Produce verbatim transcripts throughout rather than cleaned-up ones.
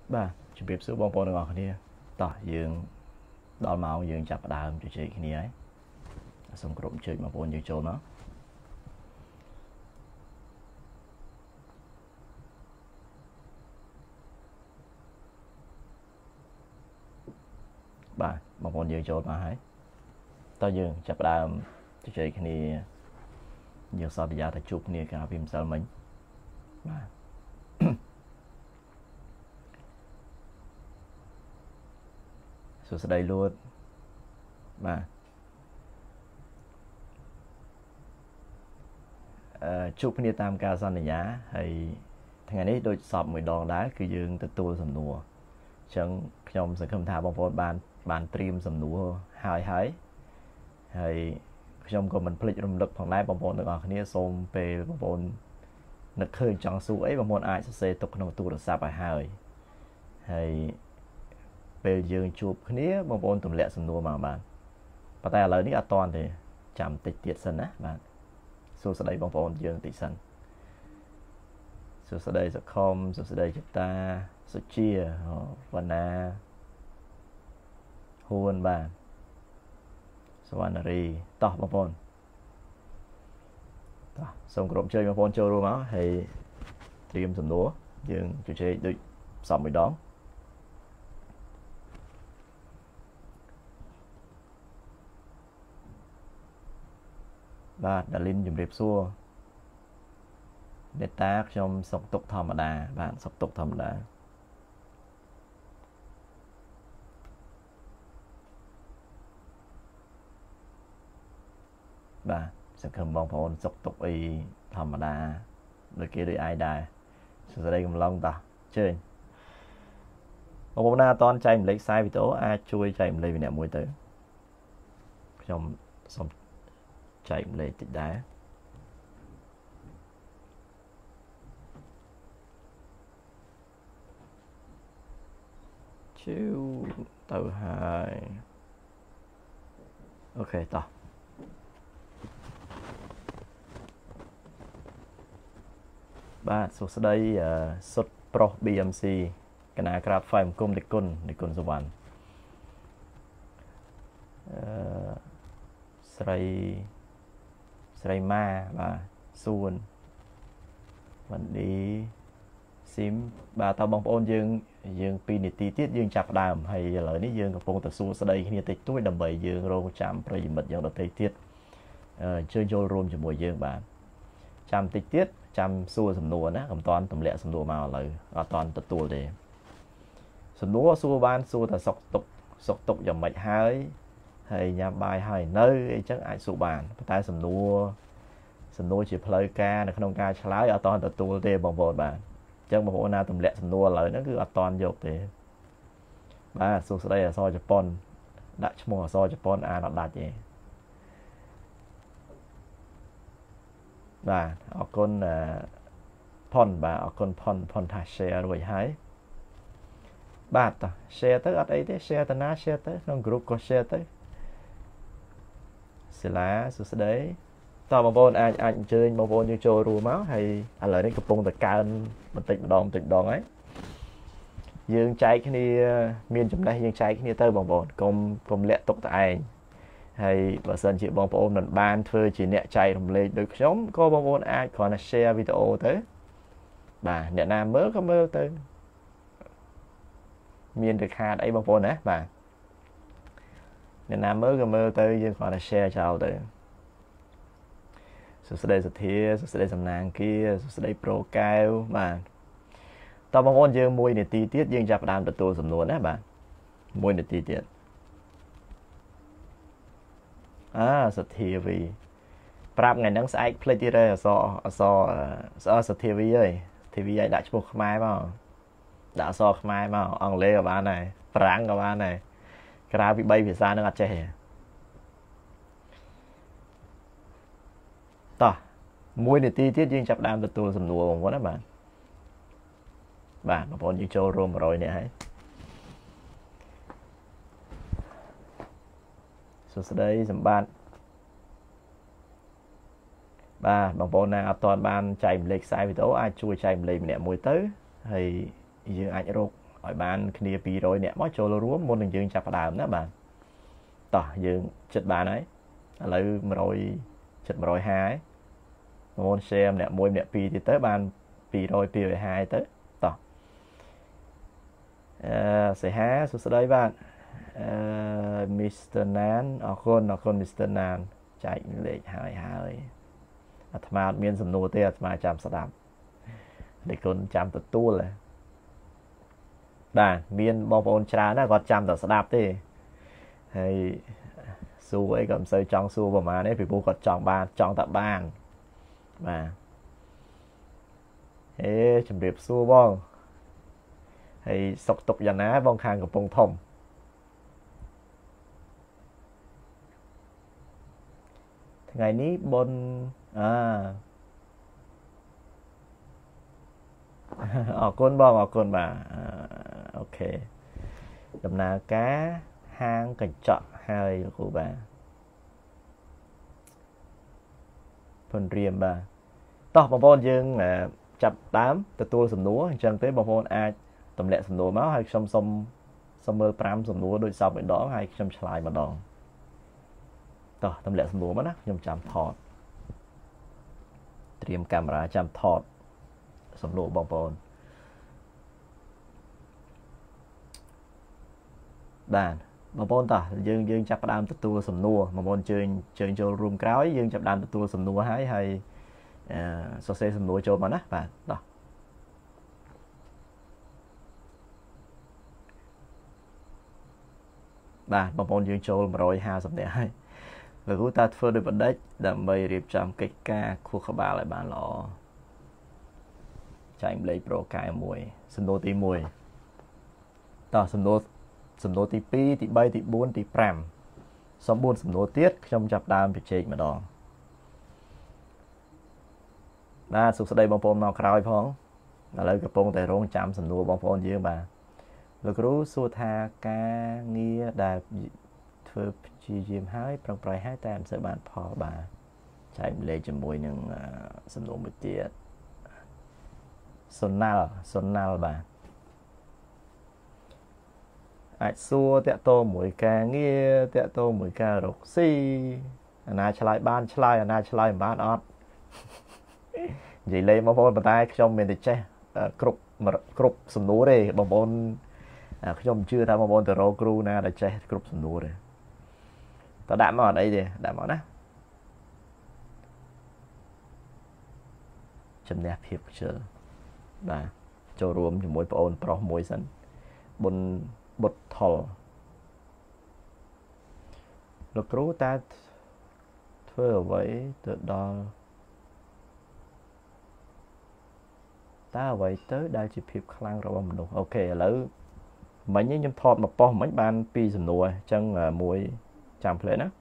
Ba chuẩn bị số bông bông ngọt kia tỏ dương đo màu dương chặt đào cho chị kia ấy xong cụm chơi mà bông dương trâu nó ba bông bông dương trâu mà hãy tao dương chặt đào cho chị kia dương sao bây giờ ta chụp kia cả phim sao mình ba số sẽ đây luôn mà chụp như tam ca san này nhá hay thằng này đôi sọp mười đòn đá cứ dương từ tua sầm nùa chẳng trong sự không thả bóng bóng bàn bàn stream sầm nùa hai hái hay trong có mình play trong lực phòng lái bóng bóng được ở kia xôm về bóng bóng lực hơi chẳng số ấy bóng bóng ai sẽ tục trong tua được sạp bài hai hay về dương chụp kia bóng bóng tụm lẹ sầm nùa mà bạn và tay lời ní ở toàn thì chạm tịch tiệt sân á bạn số sẽ đây bóng bóng dương tịch sân số sẽ đây sẽ không số sẽ đây chúng ta số chia và na huân bạn số anh là gì tỏ bóng bóng xong cụm chơi bóng bóng chơi luôn á hay tìm sầm nùa dương chủ chế được xong mới đón và đã linh dùng rệp xua để tác trong sọc tục thầm đà bạn sọc tục thầm đà và sẽ cầm bóng phone sọc tục y thầm đà rồi kia đôi ai đà sẽ đây cầm lông ta chơi một bộ na toàn chạy lấy sai vì tố ai chui chạy lấy vì nè mùi tới trong xong chạy lấy tịch đá chiêu tàu hai ok tao ba số đây uh, xuất pro bê em xê cái nào grab file một cung để côn để côn số one sray sray ma và suôn mình đi sim bà tao bóng ôn dương dương pin tí tiết dương chặt đàm hay lời ní dương của phong tập su sau đây khi tịch túi đầm bầy dương rô chạm rồi mật dòng được tây tiết chơi vô room cho mùa dương bạn chạm tịch tiết chạm xua sầm nùa á cầm toàn tầm lẹ sầm nùa màu lời ở toàn tật tù để sầm nùa xua ban xua ta sọc tục sọc tục dòng mạch hai hay nhà bài hai nơi chắc ai sụ bàn tay sầm nùa sầm nùa chỉ play ca là không ca lái ở toàn tật tù để bồng bột bạn chắc một hôm nào tầm lẹ sầm nùa lời nó cứ ở toàn dọc để ba xua đây là so Japan đặt mùa so Japan à nó đặt gì và ở con pon và ở con pon pon thả share rồi hái ba ta share tới ở đây thế share ta na share tới trong group có share tới sẽ lá số đấy tao mà bôn anh anh chơi mà bôn như chơi rùa máu hay anh lại đến cặp bông từ cao mình tịnh đòn tịnh đòn ấy dương trái cái này miền trong đây dương trái cái này tới bồng bồn cùng cùng lẹ tục tại hay và sân chị bóng bóng lần ban thưa chỉ nẹ chạy đồng lên được sống có bóng bóng ai còn là share video tới bà nẹ nam mới có mơ tới miền được hà đấy bóng bóng á bà nẹ nam mới có mơ tới nhưng còn là share chào tới số sẽ đây sẽ thịa số sẽ đây sầm nàng kia số sẽ đây pro cao bà tao bóng bóng dương mùi này tí tiết dương chạp đàm được tôi sầm luôn á bà mùi này tí tiết à sạch thì vì prap ngày nắng sai play đi đây so so so sạch thì vì ơi thì vì đã chụp mai mà đã so mai mà ông lê của bạn này ráng của bạn này cái bị bay về xa nó ngặt trẻ tỏ mùi này ti tiết riêng chập đam được tôi sầm nùa bằng quá đó bạn bạn mà còn như châu rôm rồi nè hãy số đây dùm bạn ba bằng bộ nào toàn ban chạy lịch sai vì tố ai chui chạy lịch nè mùi tới thì dương anh rốt ឲ្យបានគ្នាពីររយនាក់មកចូលរួមមុននឹងយើងចាប់ផ្ដើមណាបាទតោះយើងចិត្តបានហើយឥឡូវ100ចិត្ត150ហើយបងប្អូន share ម្នាក់មួយម្នាក់ពីរទៀតទៅបាន200 250ទៅតោះអឺសេហាសួស្ដីបាទអឺ Mr. Nan អរគុណអរគុណ Mr. Nan ចែកលេខហើយហើយអាត្មាអត់មានសំណួរទេអាត្មាចាំស្ដាប់តែគុណចាំទទួលបាទមានបងប្អូនច្រើនណាស់គាត់ចាំតែស្ដាប់ទេហើយសួរអីក៏មិនសូវចង់សួរប្រហែលទេពីព្រោះគាត់ចង់បានចង់តែបានបាទអេជំរាបសួរបងហើយសុកទុកយ៉ាងណាបងខាងកំពង់ធំថ្ងៃនេះបុណ្យអើអរគុណបងអរគុណបាទអូខេដំណើរការហាងកញ្ចក់ហើយលោកគ្រូបាទពន្រៀមបាទតោះបងប្អូនយើងចាប់ដើមទទួលសំណួរអញ្ចឹងទេបងប្អូនអាចទម្លាក់សំណួរមកហើយខ្ញុំសុំសុំមើល5សំណួរដូចសពម្ដងហើយខ្ញុំឆ្លើយម្ដងតោះទម្លាក់សំណួរមកណាខ្ញុំចាំថតត្រៀមកាមេរ៉ាចាំថតសំណួរបងប្អូនបាទបងប្អូនតោះយើងយើងចាប់ផ្ដើមទទួលសំណួរបងប្អូនជើញជើញចូលរួមក្រោយយើងចាប់ផ្ដើមទទួលសំណួរហើយហើយអឺសរសេរសំណួរចូលមកណាបាទតោះបាទបងប្អូនយើងចូល150នាក់ហើយលោកគ្រូតើធ្វើដោយបណ្ឌិតដើម្បីរៀបចំកិច្ចការខួរក្បាលឲ្យបានល្អចែកម្លេចប្រូកែមួយសំណួរទី1តោះសំណួរសំណួរទី2ទី3ទី4ទី5សំបួនសំណួរទៀតខ្ញុំចាប់ដើមជជែកម្ដងបាទសុខស្ដីបងប្អូនមកក្រោយផងឥឡូវកំពុងតែរងចាំសំណួរបងប្អូនយើងបាទលោកគ្រូសួរថាការងារដែលធ្វើព្យាយាមហើយប្រឹងប្រែងហើយតែមិនសូវបានផលបាទចែកម្លេចជាមួយនឹងសំណួរមួយទៀតសុណាល់សុណាល់បាទអាចសួរតាក់ទងមួយការងារតាក់ទងមួយការរកស៊ីអាណាឆ្លើយបានឆ្លើយអាណាឆ្លើយមិនបានអត់និយាយលេងបងប្អូនប៉ុន្តែខ្ញុំមានតែចេះគ្រប់គ្រប់សំណួរទេបងប្អូនខ្ញុំជឿថាបងប្អូនទៅរកគ្រូណាដែលចេះគ្រប់សំណួរទេតើដាក់មកអត់អីទេដាក់មកណាជំនះភាពខ្ជិលបាទចូលរួមជាមួយបងប្អូនប្រុសមួយសិនបុនបុតថលលោកគ្រូតើធ្វើអ្វីទៅដល់តើអ្វីទៅដែលជាភាពខ្លាំងរបស់មនុស្សអូខេឥឡូវមិញខ្ញុំថតមកប៉ុស្តិ៍មិញបានពីរសំណួរអញ្ចឹងមួយចាំផ្លេណា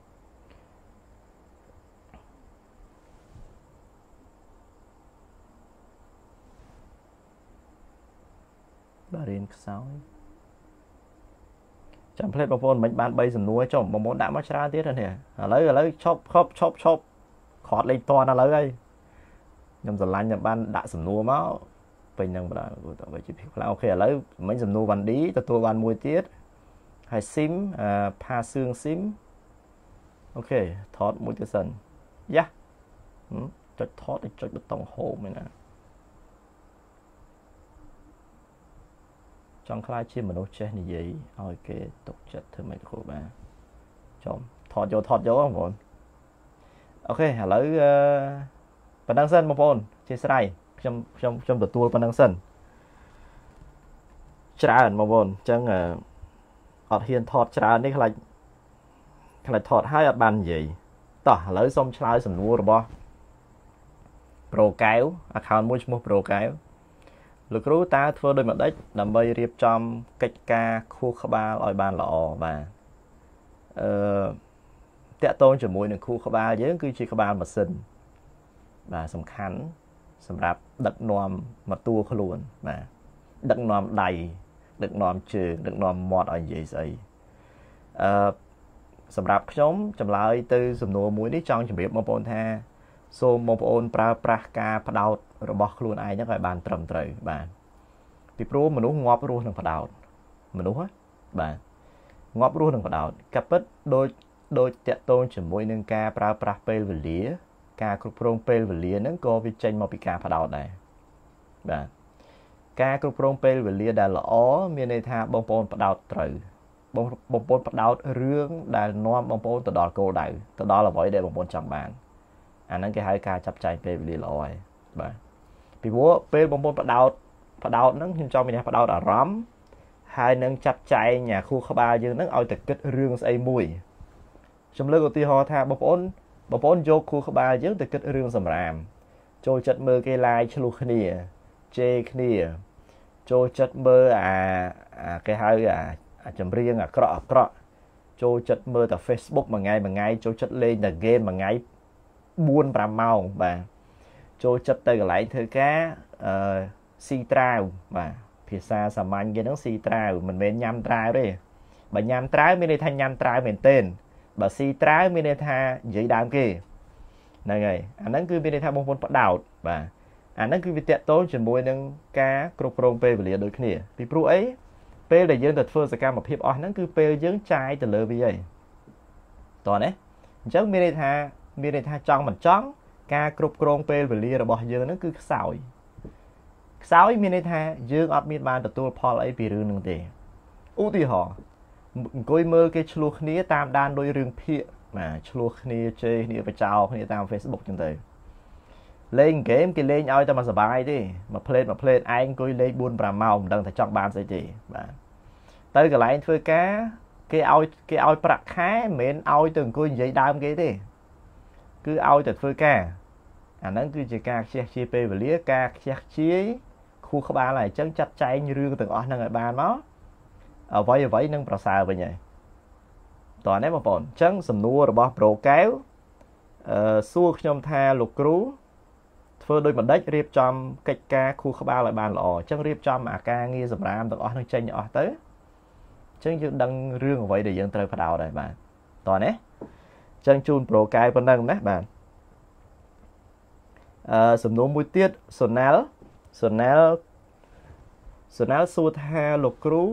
បាទរៀនខ្សោយចាំផ្លេបងប្អូនមិញបាន3សំណួរចុះបងប្អូនដាក់មកច្រើនទៀតនេះឥឡូវឥឡូវឈប់ឈប់ឈប់ឈប់ខត់លេខតនឥឡូវហើយខ្ញុំស្រឡាញ់តែបានដាក់សំណួរមកពេញនឹងបណ្ដាទៅទៅជាភាពខ្លាំងអូខេឥឡូវមិញសំណួរវ៉ាន់ឌីទទួលបានមួយទៀតហើយស៊ីមផាសឿងស៊ីមអូខេថតមួយទៀតសិនយ៉ាចុចថតចុចប៊ូតុងហូមឯណាចង់ខ្លាចជាមនុស្សចេះនិយាយឲ្យគេទុកចិត្តធ្វើម៉េចគ្រូបាទចំថតយកថតយកបងប្អូនអូខេឥឡូវប៉ុណ្ណឹងសិនបងប្អូនអធិស្ឋានខ្ញុំខ្ញុំខ្ញុំទទួលប៉ុណ្ណឹងសិនច្រើនបងប្អូនអញ្ចឹងអត់ហ៊ានថតច្រើននេះខ្លាចខ្លាចថតហើយអត់បាននិយាយតោះឥឡូវសូមឆ្លើយសំណួររបស់ប្រូកែវ account មួយឈ្មោះប្រូកែវលោកគ្រូតើធ្វើដោយម្ដេចដើម្បីរៀបចំកិច្ចការខួរក្បាលឲ្យបានល្អបាទអឺតាក់ទងជាមួយនឹងខួរក្បាលយើងគឺជាក្បាលម៉ាស៊ីនបាទសំខាន់សម្រាប់ដឹកនាំមកតួខ្លួនបាទដឹកនាំដៃដឹកនាំជើងដឹកនាំមាត់ឲ្យនិយាយស្អីអឺសម្រាប់ខ្ញុំចម្លើយទៅសំណួរមួយនេះចង់ជម្រាបបងប្អូនថាសូមបងប្អូនប្រើប្រាស់ការផ្ដោតរបស់ខ្លួនឯងហ្នឹងឲ្យបានត្រឹមត្រូវបាទពីព្រោះមនុស្សងាប់រស់នឹងបដោតមនុស្សបាទងាប់រស់នឹងបដោតកាពិតដូចដូចតាក់ទងជាមួយនឹងការប្រើប្រាស់ពេលវេលាការគ្រប់គ្រងពេលវេលាហ្នឹងក៏វាចេញមកពីការបដោតដែរបាទការគ្រប់គ្រងពេលវេលាដែលល្អមានន័យថាបងប្អូនបដោតត្រូវបងបងប្អូនបដោតរឿងដែលនាំបងប្អូនទៅដល់គោលដៅទៅដល់អ្វីដែលបងប្អូនចង់បានអាហ្នឹងគេហៅការចាប់ចែងពេលវេលាល្អហើយបាទពីព្រោះពេលបងប្អូនបដោតបដោតហ្នឹងខ្ញុំចង់មានថាបដោតអារម្មណ៍ហើយនឹងចាត់ចែងខួរក្បាលយើងហ្នឹងឲ្យតែគិតរឿងស្អីមួយខ្ញុំលើកឧទាហរណ៍ថាបងប្អូនបងប្អូនយកខួរក្បាលយើងទៅគិតរឿងសម្រាមចូលចិត្តមើលគេឡាយឆ្លោះគ្នាជេរគ្នាចូលចិត្តមើលអាគេហៅអាចម្រៀងអាក្រក់អាក្រក់ចូលចិត្តមើលតែ Facebook មួយថ្ងៃមួយថ្ងៃចូលចិត្តលេងតែ game មួយថ្ងៃbốn nămម៉ោងបាទចូលចិត្តទៅកន្លែងធ្វើការអឺស៊ីត្រាវបាទភាសាសាមញ្ញគេហ្នឹងស៊ីត្រាវមិនមែនញ៉ាំត្រាវទេបើញ៉ាំត្រាវមានន័យថាញ៉ាំត្រាវមែនទែនបើស៊ីត្រាវមានន័យថានិយាយដើមគេហ្នឹងហើយអាហ្នឹងគឺមានន័យថាបងប្អូនបដោតបាទអាហ្នឹងគឺវាតកតូនជាមួយនឹងការគ្រប់គ្រងពេលវេលាដូចគ្នាពីព្រោះអីពេលដែលយើងទៅធ្វើសកម្មភាពអស់ហ្នឹងគឺពេលយើងចាយទៅលើវាហើយតោះណាអញ្ចឹងមានន័យថាមានន័យថាចង់មិនចង់ការគ្រប់គ្រងពេលវេលារបស់យើងហ្នឹងគឺខ្សោយខ្សោយមានន័យថាយើងអត់មានបានទទួលផលអីពីរឿងហ្នឹងទេឧទាហរណ៍អង្គុយមើលគេឆ្លោះគ្នាតាមដានដោយរឿងភាគបាទឆ្លោះគ្នាជេរគ្នាបចោគ្នាតាម Facebook ចឹងទៅលេងហ្គេមគេលេងឲ្យតែមកសប្បាយទេមកផ្លេតមកផ្លេតឯងអង្គុយលេងbốn nămម៉ោងមិនដឹងថាចង់បានស្អីទេបាទទៅកន្លែងធ្វើការគេឲ្យគេឲ្យប្រាក់ខែមិនមែនឲ្យទៅអង្គុយនិយាយដើមគេទេគឺឲ្យតែធ្វើការអាហ្នឹងគឺជាការខ្ជះខ្ជាយពេលវេលាការខ្ជះខ្ជាយខួរក្បាលហើយអញ្ចឹងចាត់ចែងរឿងទាំងអស់ហ្នឹងឲ្យបានមកអ្វីអ្វីនឹងប្រសើរវិញហើយតោះនេះបងប្អូនអញ្ចឹងសំណួររបស់ប្រូកែវអឺសួរខ្ញុំថាលោកគ្រូធ្វើដោយបណ្ឌិតរៀបចំកិច្ចការខួរក្បាលឲ្យបានល្អអញ្ចឹងរៀបចំអាការងារសម្រាមទាំងអស់នឹងចេញអស់ទៅអញ្ចឹងយើងដឹងរឿងអ្វីដែលយើងត្រូវបដោតដែរបាទតោះនេះអញ្ចឹងជូនប្រូកែវប៉ុណ្ណឹងណាបាទអឺសំណួរមួយទៀតសូណាល់សូណាល់សូណាល់សួរថាលោកគ្រូ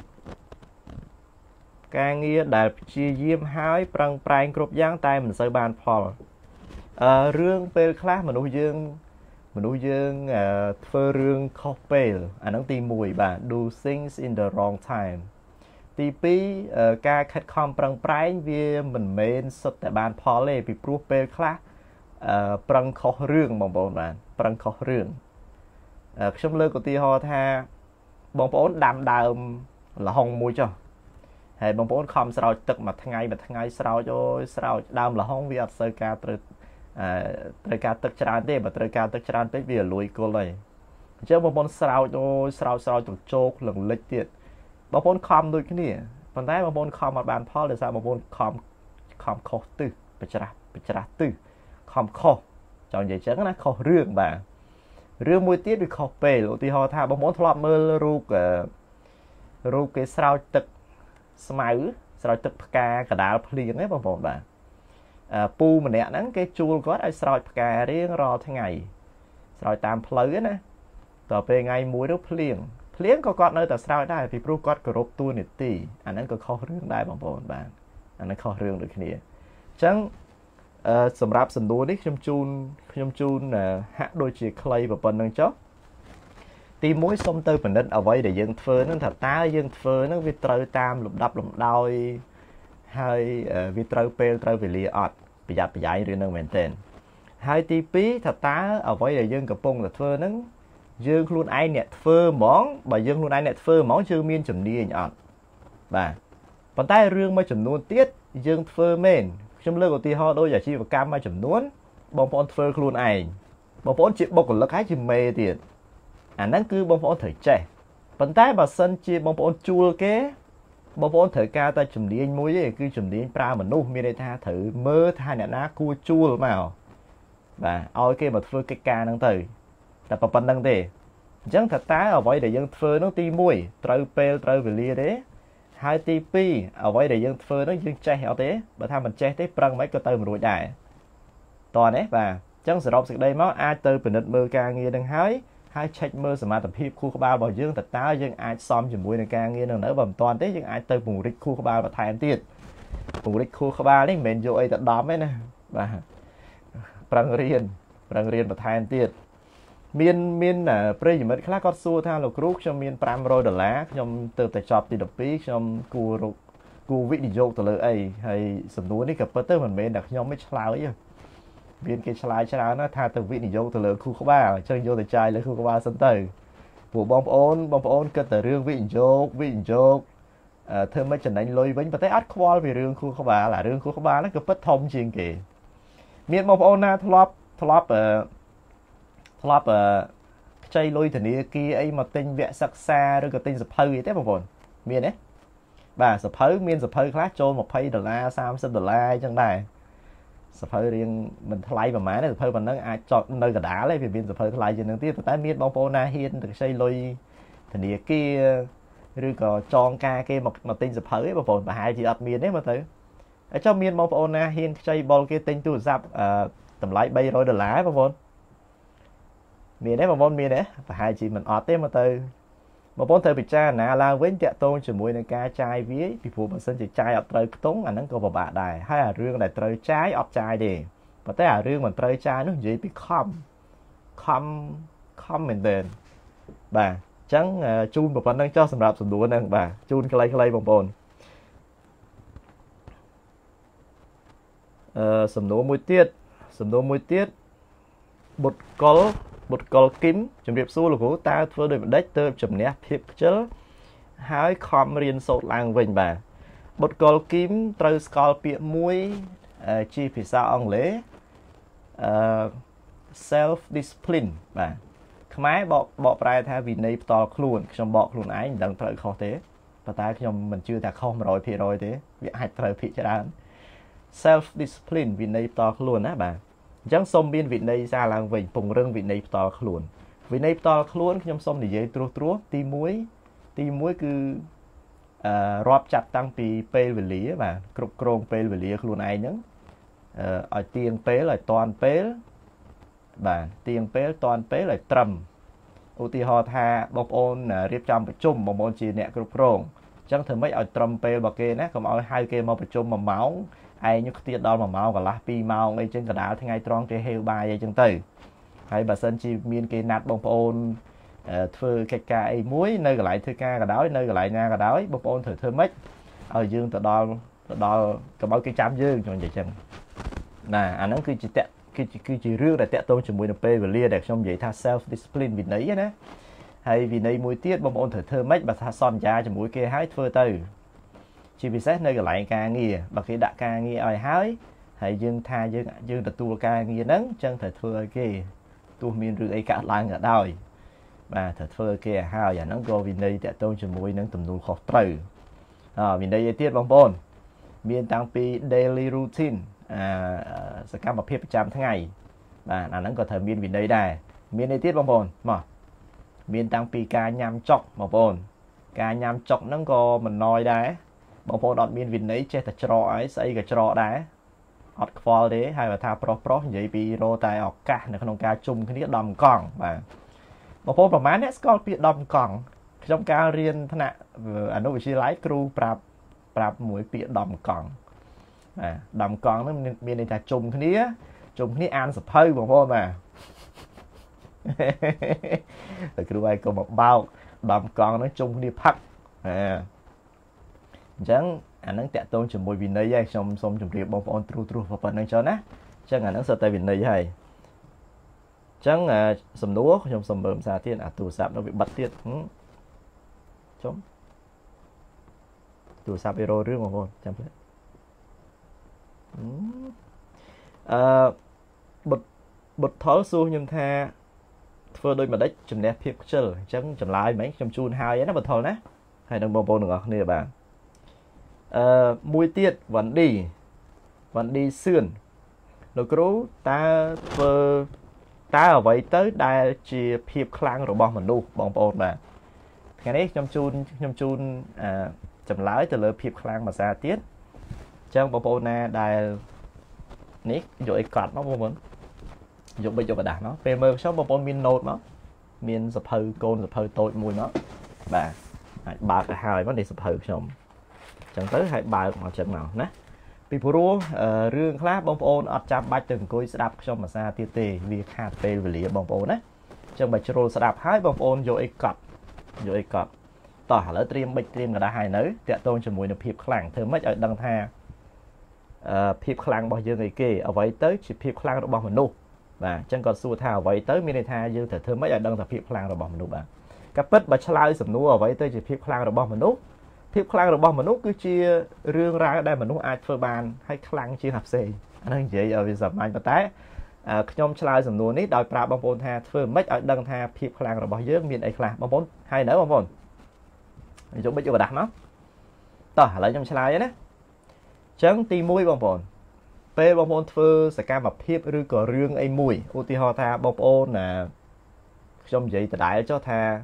ការងារដែលព្យាយាមហើយប្រឹងប្រែងគ្រប់យ៉ាងតែមិនសូវបានផលអឺរឿងពេលខ្លះមនុស្សយើងមនុស្សយើងធ្វើរឿងខុសពេលអាហ្នឹងទីមួយបាទ do things in the wrong time ទីពីរការខិតខំប្រឹងប្រែងវាមិនមែនសុទ្ធតែបានផលទេពីព្រោះពេលខ្លះអឺប្រឹងខុសរឿងបងប្អូនបាទប្រឹងខុសរឿងខ្ញុំលើកឧទាហរណ៍ថាបងប្អូនដាំដើមល្ហុងមួយចុះហើយបងប្អូនខំស្រោចទឹកមួយថ្ងៃមួយថ្ងៃស្រោចអូយស្រោចដើមល្ហុងវាអត់សូវការត្រូវអឺត្រូវការទឹកច្រើនទេបើត្រូវការទឹកច្រើនពេកវាលួយគល់ហើយអញ្ចឹងបងប្អូនស្រោចអូយស្រោចស្រោចទៅជោគលងលិចទៀតបងប្អូនខំដូចគ្នាប៉ុន្តែបងប្អូនខំអត់បានផលដោយសារបងប្អូនខំខំខុសទិសបច្រាស់បច្រាស់ទិសខំខុសចង់និយាយចឹងណាខុសរឿងបាទរឿងមួយទៀតវាខុសពេលឧទាហរណ៍ថាបងប្អូនធ្លាប់មើលរូបរូបគេស្រោចទឹកស្មៅស្រោចទឹកផ្កាកដាលភ្លៀងហ្នឹងបងប្អូនបាទពូម្នាក់ហ្នឹងគេជួលគាត់ឲ្យស្រោចផ្ការៀងរាល់ថ្ងៃស្រោចតាមផ្លូវណាតទៅពេលថ្ងៃមួយទៅភ្លៀងភ្លៀងក៏គាត់នៅតែស្រោចដែរពីព្រោះគាត់គោរពតួនាទីអាហ្នឹងក៏ខុសរឿងដែរបងប្អូនបាទអាហ្នឹងខុសរឿងដូចគ្នាអញ្ចឹងអឺសម្រាប់សំណួរនេះខ្ញុំជូនខ្ញុំជូនហាក់ដូចជាខ្លីប៉ុណ្្នឹងចុះទីមួយសូមទៅពិនិត្យអ្វីដែលយើងធ្វើហ្នឹងថាតើយើងធ្វើហ្នឹងវាត្រូវតាមលំដាប់លំដោយហើយវាត្រូវពេលត្រូវវេលាអត់ប្រយ័ត្នប្រយែងរឿងហ្នឹងមែនទែនហើយទីពីរថាតើអ្វីដែលយើងកំពុងតែធ្វើហ្នឹងយើងខ្លួនឯងអ្នកធ្វើហ្មងបើយើងខ្លួនឯងអ្នកធ្វើហ្មងយើងមានជំនាញអត់បាទប៉ុន្តែរឿងមួយចំនួនទៀតយើងធ្វើមែនខ្ញុំលើកឧទាហរណ៍ដូចអាជីវកម្មមួយចំនួនបងប្អូនធ្វើខ្លួនឯងបងប្អូនជាបុគ្គលិកហើយជាមេទៀតអាហ្នឹងគឺបងប្អូនត្រូវចេះប៉ុន្តែបើសិនជាបងប្អូនជួលគេបងប្អូនត្រូវការតែជំនាញមួយទេគឺជំនាញប្រើមនុស្សមានន័យថាត្រូវមើលថាអ្នកណាគួរជួលមកបាទឲ្យគេមកធ្វើកិច្ចការហ្នឹងទៅតែប៉ុណ្្នឹងទេអញ្ចឹងថាតើអ្វីដែលយើងធ្វើនោះទីមួយត្រូវពេលត្រូវវេលាទេហើយទីពីរអ្វីដែលយើងធ្វើនោះយើងចេះអត់ទេបើថាមិនចេះទេប្រឹងមិនក៏ទៅមិនរួចដែរតោះនេះបាទអញ្ចឹងសរុបសេចក្តីមកអាចទៅពិនិត្យមើលការងារនឹងហើយ hai check mơ sớm mà tập hiệp khu các ba bảo dương thật táo dương ai xóm chỉ mùi này càng nghe nữa bầm toàn thế dương ai tới vùng rịch khu các ba và thay em tiệt vùng rịch khu các ba đấy mình vô ấy tận đóm ấy nè và prang riêng prang riêng và thay em tiệt miên miên là bây giờ mới khác có xua tha lục rút cho miên pram rồi đờ lá trong từ tại shop thì đập phí trong cù rục cù vị đi vô từ lời ấy hay sầm núi đi gặp tới mình bên đặt nhóm mấy lao ấy viên cái slide cho nó tha từ vị đi vô từ lời khu có ba chơi vô từ trai lấy khu có ba sân từ của bom ôn bom ôn cơ từ riêng vị vô vị vô thơm mấy trận đánh lôi với và tới ắt qual vì riêng khu có ba là riêng khu có ba nó cứ bất thông chuyện kì miên bom ôn na thlop thlop thlop chơi lôi thì này kia ấy mà tinh vẽ sắc xa rồi cái tinh sập hơi thế mà buồn miên đấy bà sập hơi miên sập hơi khác cho một pay đô la sao sập đô la chẳng này sập hơi riêng mình thay vào máy này sập hơi mình nó ai chọn nơi cả đá lấy vì miên sập hơi thay trên đường tiếp tại miên bom ôn na hiên được chơi lôi thì này kia rồi có tròn ca kia một một tinh sập hơi mà buồn bà hai chị ập miên đấy mà tới ở trong miên bom ôn na hiên chơi ball kia tinh tu sập tầm lại bay rồi đô la mà buồn miền đấy mà môn miền đấy và hai chị mình ọt thêm mà từ một bốn thời bị cha nè là với chợ tôn chỉ mùi này ca trai vía bị phụ bản sinh chỉ trai ọt trời tốn ảnh nó có vào bạ đài hay là riêng này trời trái ọt trai đi và tới là riêng mình trời trai nó gì bị com com com mình đền bà trắng chun một phần đang cho sầm rạp sầm đũa nè bà chun cái lấy cái lấy bông bồn sầm đũa mùi tiết sầm đũa mùi tiết bột có bột col kim chấm điệp xu là của ta thưa đời đất tơ chấm nét thiệp chớ hái com riêng sốt lang vinh bà bột col kim trâu scol bịa muối chi phía sau ông lễ self discipline bà máy bọ bọ prai thay vì này to luôn trong bọ luôn ái đang trời khó thế và ta trong mình chưa ta không rồi thì rồi thế việc hạch trời thị cho đàn self discipline vì này to luôn á bà chẳng xong biên vị này ra làng vịnh phùng rưng vị này to luôn vị này to luôn trong xong thì dễ trú trú ti muối ti muối cứ rộp chặt tăngពីពេលវេលាបាទគ្រប់គ្រងពេលវេលាខ្លួនឯងហ្នឹងឲ្យទៀងពេលឲ្យតាន់ពេលបាទទៀងពេលតាន់ពេលឲ្យត្រឹមឧទាហរណ៍ថាបងប្អូនរៀបចំប្រជុំបងប្អូនជាអ្នកគ្រប់គ្រងអញ្ចឹងធ្វើម៉េចឲ្យត្រឹមពេលរបស់គេណាកុំឲ្យហៅគេមកប្រជុំមួយម៉ោងឯងខ្ទាតដល់មួយម៉ោងកន្លះពីរម៉ោងអីចឹងកដាលថ្ងៃត្រង់គេហេវបាយអីចឹងទៅហើយបើសិនជាមានគេណាត់បងប្អូនធ្វើកិច្ចការអីមួយនៅកន្លែងធ្វើការក៏ដោយនៅកន្លែងណាក៏ដោយបងប្អូនត្រូវធ្វើម៉េចឲ្យយើងទៅដល់ទៅដល់កុំឲ្យគេចាំយើងចឹងចឹងណាអាហ្នឹងគឺជាតគឺជាគឺជារឿងដែលតកតងជាមួយនឹងពេលវេលាដែលខ្ញុំនិយាយថា self discipline វិន័យណាហើយវិន័យមួយទៀតបងប្អូនត្រូវធ្វើម៉េចបើថាសន្យាជាមួយគេហើយធ្វើទៅជាពិសេសនៅកន្លែងការងារបើគេដាក់ការងារឲ្យហើយហើយយើងថាយើងយើងទទួលការងារហ្នឹងអញ្ចឹងត្រូវធ្វើឲ្យគេទោះមានរឿងអីកើតឡើងក៏ដោយបាទត្រូវធ្វើឲ្យគេឲ្យហើយអាហ្នឹងក៏វិន័យតកតងជាមួយនឹងទំនួលខុសត្រូវអឺវិន័យឯទៀតបងប្អូនមានតាំងពី daily routine អាសកម្មភាពប្រចាំថ្ងៃបាទអាហ្នឹងក៏ត្រូវមានវិន័យដែរមានអីទៀតបងប្អូនមកមានតាំងពីការញ៉ាំចុកបងប្អូនការញ៉ាំចុកហ្នឹងក៏មិនណយដែរបងប្អូនអត់មានវិន័យចេះតែច្រកអីស្អីក៏ច្រកដែរអត់ខ្វល់ទេហើយបើថាប្រុសប្រុសនិយាយពីរោតែឱកាសនៅក្នុងការជុំគ្នាដំកង់បាទបងប្អូនប្រហែលអ្នកស្គាល់ពាក្យដំកង់ខ្ញុំការរៀនថ្នាក់អនុវិទ្យាល័យគ្រូប្រាប់ប្រាប់មួយពាក្យដំកង់បាទដំកង់ហ្នឹងមានន័យថាជុំគ្នាជុំគ្នាអានសភៅបងប្អូនបាទតែគ្រូឯងក៏មកបោកដំកង់ហ្នឹងជុំគ្នាផឹកអញ្ចឹងអាហ្នឹងតាក់ទងជាមួយវិន័យហើយខ្ញុំសូមជម្រាបបងប្អូនទ្រុសទ្រុសប៉ុណ្្នឹងចុះណាអញ្ចឹងអាហ្នឹងសិតតែវិន័យហើយអញ្ចឹងសំណួរខ្ញុំសូមមើលសារទៀតអាទូរស័ព្ទនៅវាបិទទៀតចុំទូរស័ព្ទវារោរឿងបងប្អូនចាំផ្លែអឺបុតបុតថលសួរខ្ញុំថាធ្វើដូចម្ដេចជំនះភាពខ្ជិលអញ្ចឹងចម្លើយមិញខ្ញុំជូនហើយណាបុតថលណាហើយនឹងបងប្អូនទាំងអស់គ្នាបាទអឺមួយទៀតវ៉ាន់ឌីវ៉ាន់ឌីសឿនលោកគ្រូតើធ្វើតើអ្វីទៅដែលជាភាពខ្លាំងរបស់មនុស្សបងប្អូនបាទថ្ងៃនេះខ្ញុំជូនខ្ញុំជូនអឺចម្លើយទៅលើភាពខ្លាំងភាសាទៀតអញ្ចឹងបងប្អូនណាដែលនេះយកអីកត់មកបងប្អូនយកបិចយកกระดาษមកពេលមើលខ្ញុំបងប្អូនមាន note មក miền sập hư côn sập hư tôi mùi nó bà bà cả hai vấn đề sập hư xong chẳng tới hai bà mà chẳng nào nè vì phụ rùa rương khác bông ôn ở trong bạch từng cối sẽ đạp trong mà xa tiêu tê việc hạt tê về lìa bông ôn á trong bạch rô sẽ đạp hai bông ôn vô ấy cọt vô ấy cọt tỏ lỡ triêm bạch triêm là đã hai nới tẹt tôn cho mùi nó phiệp khẳng thơ mất ở đằng tha phiệp khẳng bao giờ người kê ở vậy tới chỉ phiệp khẳng được bao mình nụ và chẳng còn xua thảo vậy tới mình tha dương thể thơ mất ở đằng là phiệp khẳng được bao mình nụ bạn các bích bạch lai sầm nụ ở vậy tới chỉ phiệp khẳng được bao mình nụ phiệp khẳng được bao mình nụ cứ chia rương ra đây mình nụ ai phơi bàn hay khẳng chia hạp xì anh vậy ở vì dập anh bát té nhom chলাই sầm nụ ní đòi pra bông ôn tha phơi mất ở đằng tha phiệp khẳng được bao giờ miền ấy khẳng bông ôn hay nữa bông ôn chúng bây giờ đặt nó tỏ lại trong slide đấy chấn ti mũi bông bồn p bông bồn phơ sẽ cam bập hiệp rư cờ rương ấy mùi u ti ho tha bông ôn là trong vậy từ đại cho tha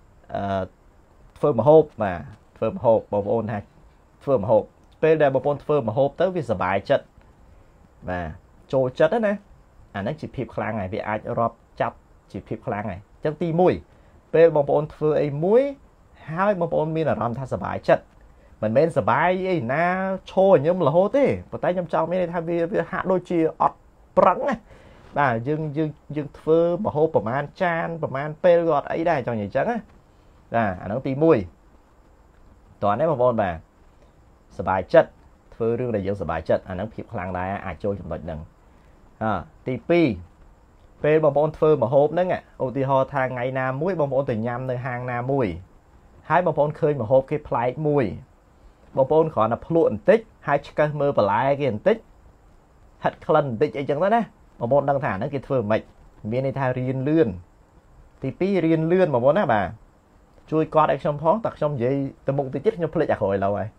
phơ mà hộp mà phơ mà hộp bông ôn ha phơ mà hộp p đây bông ôn phơ mà hộp tới vì sợ bài chất và trôi chất đấy nè à nó chỉ hiệp khang này vì ai rọp chặt chỉ hiệp khang này chấn ti mũi p bông ôn phơ ấy mũi hai bông ôn mi là làm tha sờ bài chất mình men sờ bài ấy na trôi nhưng là hốt thế và tay nhâm trong mấy tham vi hạ đôi chia ọt prắng này là dưng dưng dưng phơ mà hôประมาณ chan ประมาณ pel gọt ấy đây cho nhảy trắng á là nó tì mùi toàn đấy bông ôn bà sờ bài chất phơ rương này dưỡng sờ bài chất anh nó phiệp khang đây à trôi trong đợt nằng à tì pi pel bông ôn phơ mà hộp đấy ạ ô ti ho thang ngày nam muối bông ôn từ nhâm nơi hang nam muối hai bông ôn khơi mà hộp cái play mùi bông ôn khỏi là pluộn tích hai chiếc mơ và lại cái tích hạt khăn tích ấy chẳng đó nè bông ôn đăng thả nó cái thừa mạch miền này tha riêng lươn thì pi riêng lươn mà muốn á bà chui con ở trong phóng tặc trong gì từ mộng từ chết nhau play chặt hồi lâu rồi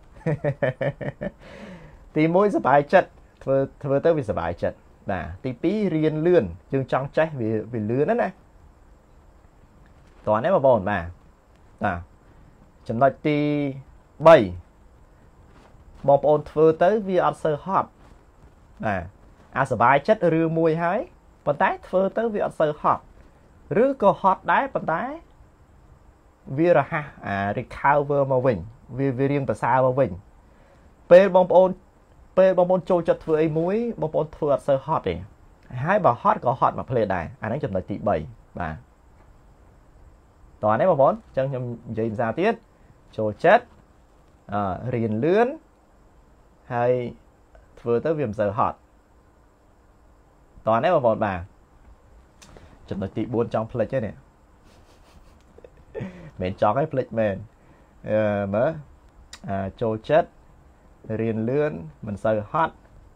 thì mỗi giờ bài chất vừa vừa tới vì giờ bài chất là thì pi riêng lươn nhưng trong trái vì vì lươn đó nè toàn đấy mà bồn mà à chúng ta đi bảy bông ôn vừa tới vì ăn sơ hot à à sờ bài chất rư mùi hái bàn tay vừa tới vì ăn sơ hot rư có hot đáy bàn tay vì là ha à recover mà vinh vì vì riêng bà sao mà vinh p bông ôn p bông ôn trôi chất vừa ấy muối bông ôn vừa ăn sơ hot này hai bà hot có hot mà play đài anh ấy chúng ta tỷ bảy và toàn đấy mà bốn chân nhầm dây ra tiết trôi chất à, riêng lươn hay vừa tới viêm giờ hot toàn đấy mà một bà chúng tôi tị buôn trong play chứ nè mình cho cái play mình uh, mới à, trôi chất riêng lươn mình giờ hot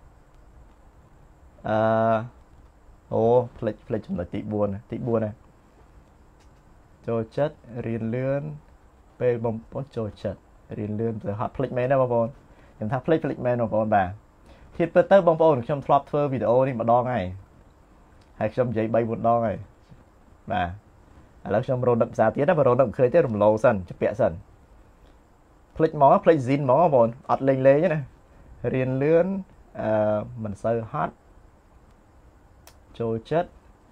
à, ô play play chúng tôi tị buôn tị buôn này trôi chất riêng lươn pe bông bông trôi chất riêng lươn rồi hot click men đó bông chúng ta click click men của bà thì tới bông bông trong flop thơ video đi mà đo ngay hay trong giấy bay một đo ngay bà ở lớp trong rô đậm giá tiết đó và rô đậm khơi tới rùm lô sân chấp bẹ sân click mó click zin mó bông ọt lên lê nhé này riêng lươn uh, mình sơ hot trôi chất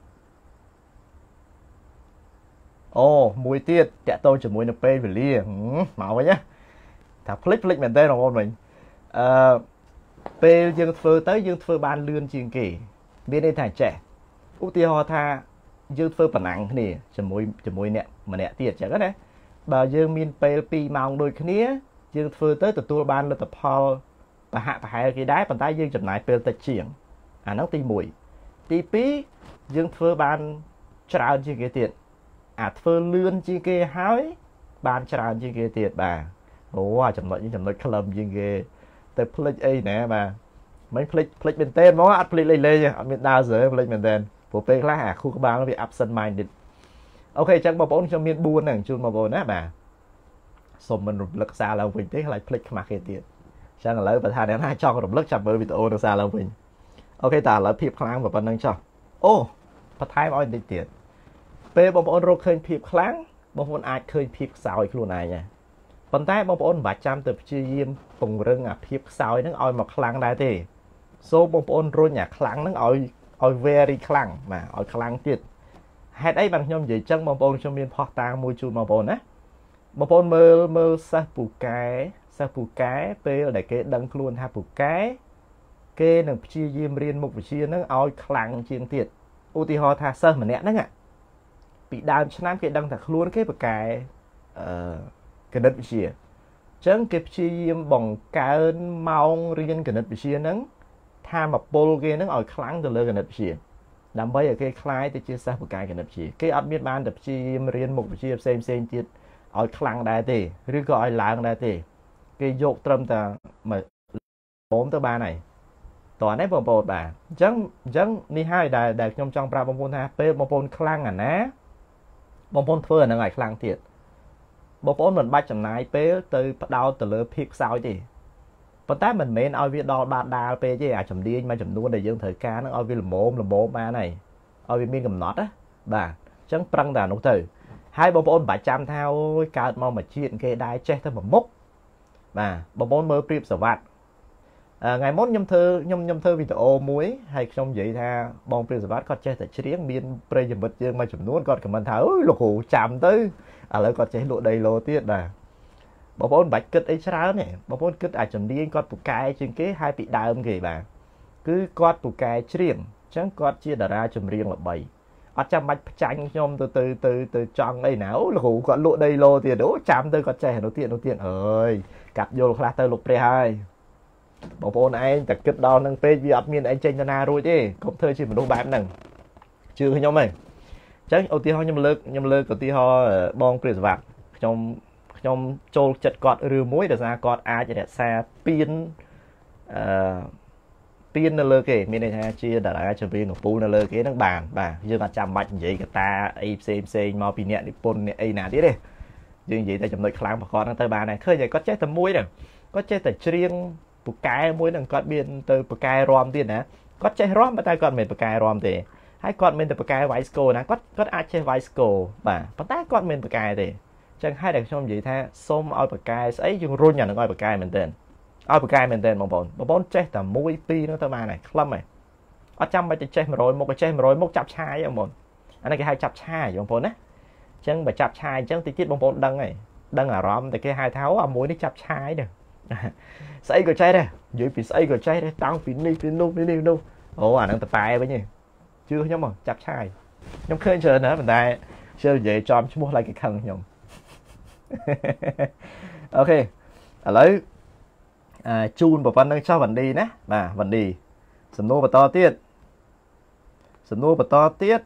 ồ oh, mùi tiết chả tôi chỉ mùi np về lia ừ, màu vậy nhá thả click click mình tên là con mình uh, p dương phơ tới dương phơ ban lươn chiên kỳ bên đây thằng trẻ ưu tiên họ tha dương phơ bản năng nè chỉ mùi chỉ mùi nè mà nè tiết chả cái đấy bà dương min p pi màu đôi cái nia dương phơ tới từ tua ban lên tập hall và hạ và hai cái đáy bàn tay dương chậm lại p tới triển à nó ti mùi ti pí dương phơ ban trào chiên cái tiết à phơ lươn chi kê hái ban tràn chi kê tiệt bà ồ chậm nội như chậm nội club chi kê tới play ấy nè bà mấy play play bên tên nó ăn play lên lên ăn bên đa giới play bên tên của p lá à khu các bạn nó bị absent minded ok chắc bà bốn trong miền buôn này chun mà bồn á bà xong mình lực xa là mình thấy lại play mà kê tiệt chắc là lấy và thà đến hai cho cái lực chậm với video được xa là mình ok ta là phim kháng và phần năng cho ô phát thái mọi người tiệt pe bông ôn rô khơi phim kháng bông ôn ai khơi phim sao luôn này nha phần tay bông ôn vài trăm từ chia diêm cùng rừng à phim sao nó oi một kháng đây thì số bông ôn rô nhà kháng nó oi oi very kháng mà oi kháng tiệt hạt ấy bằng nhom gì chân bông bông cho miền phật tang môi chun bông bông á bông bông mơ mơ sa pù cái sa pù cái pe để cái đăng luôn ha pù cái cái nâng chia diêm riêng một chia nó ao khlang chiên tiệt u ti ho tha sơ mà nè đó ạ bị đào năm cái đăng thật luôn cái cái cái đất chia chân cái chia diêm bằng cái màu riêng cái đất chia nắng tham một bol cái nó ao khlang từ lời cái đất chia làm bây giờ cái khai thì chia sẻ một cái cái đất chia cái admin ban đất chia riêng một chia xem xem tiệt ao khlang đại tề rồi gọi làng đại tề cái dột trâm ta mà bốn tới ba nàyตอนนี้บางคนแบบจังจังนี่ให้ได้ได้ยมจังปราบางคนฮะเป็นบางคนคลั่งอ่ะนะบางคนเฟื่อนอะไรคลั่งเถียดบางคนเหมือนใบจำนายเป๊ะtừดาวtừ lửaพิกsao chứปัจจัยmình mếnเอาviệc đo bạt đàเป๊ะchứ à chấm đi mà chấm nuôi để dương thời cá nóเอาviệc làm mồm làm mồm mà nàyเอาviệc miên cầm nót á bàจังปรังđà nấu từ hai bangคนใบจำเท่าการมองมาchuyện cái đai che theo một mốc bà bangคนmơ priệpสวัสดิ์ngày mốt nhâm thơ nhâm nhâm thơ video muối hay trong vậy tha bong priệp svat có chơi tại chiếng miên pre dùm bật dương mà chấm nuốt con cầm tháo lục hủ chạm tới à lấy con chơi lộ đầy lô tiết là bảo bốn bạch kết ấy sao này bảo bốn kết à chấm đi con tụ cài trên cái hai bị đau kì bà cứ con tụ cài chiếng chẳng con chia đà ra chấm riêng là bảy ở trong bạch tranh nhom từ từ từ từ trong ấy não lục hủ con lộ đầy lô tiền đố chạm tới con chơi đầu tiên đầu tiên ơi cặp vô là tới lục pre hai bố bố này chắc kết đo nâng page vì admin anh tranh cho na rồi chứ không thơi chỉ một đôi bạn nằng chưa nhóm này chắc ưu tiên ho nhầm lực nhầm lực của tiên ho bong priệp vạc trong trong trâu chật cọt rư muối để ra cọt ai cho đẹp xa pin pin nó lơ kì mình này chia đã lại cho pin của pu nó lơ cái nó bàn bà giờ mà chăm bạch vậy cái ta ai xem xem mau pin nhẹ đi pôn này ai nào đi đây như vậy ta chậm đợi kháng và con nó tới bà này khơi vậy có chết tầm muối nè có chết tại riêng bục cái muối đằng con biên từ bục cái rom tiền nè có chơi rom mà ta còn mình bục cái rom thì hay còn mình từ bục cái vice co nè có có ai chơi vice co bà bắt tay còn mình bục cái thì chẳng hay để trong gì tha xôm ao bục cái ấy dùng run nhà nó coi bục cái mình tên ao bục cái mình tên bông bông bông bông chơi tầm muối pi nó tao mà này lâm này ở trong bây giờ chơi mà rồi một cái chơi mà rồi một chập chai bông bông anh này cái hai chập chai bông bông á chân mà chập chai chân thì chết bông bông đăng này đăng ở rom thì cái hai tháo ở muối nó chập chai được xây cái trái đây dưới phía xây cái trái đây tao phía đi phía nu phía đi nu ồ à đang tập bài với nhỉ chưa nhóm mà chặt chai nhóm khơi chơi nữa mình ta chơi vậy cho chúng mua lại cái khăn nhom ok à lấy à, chun một phần đang cho vấn đi nè mà vấn đi sầm nô và to tiết sầm nô và to tiết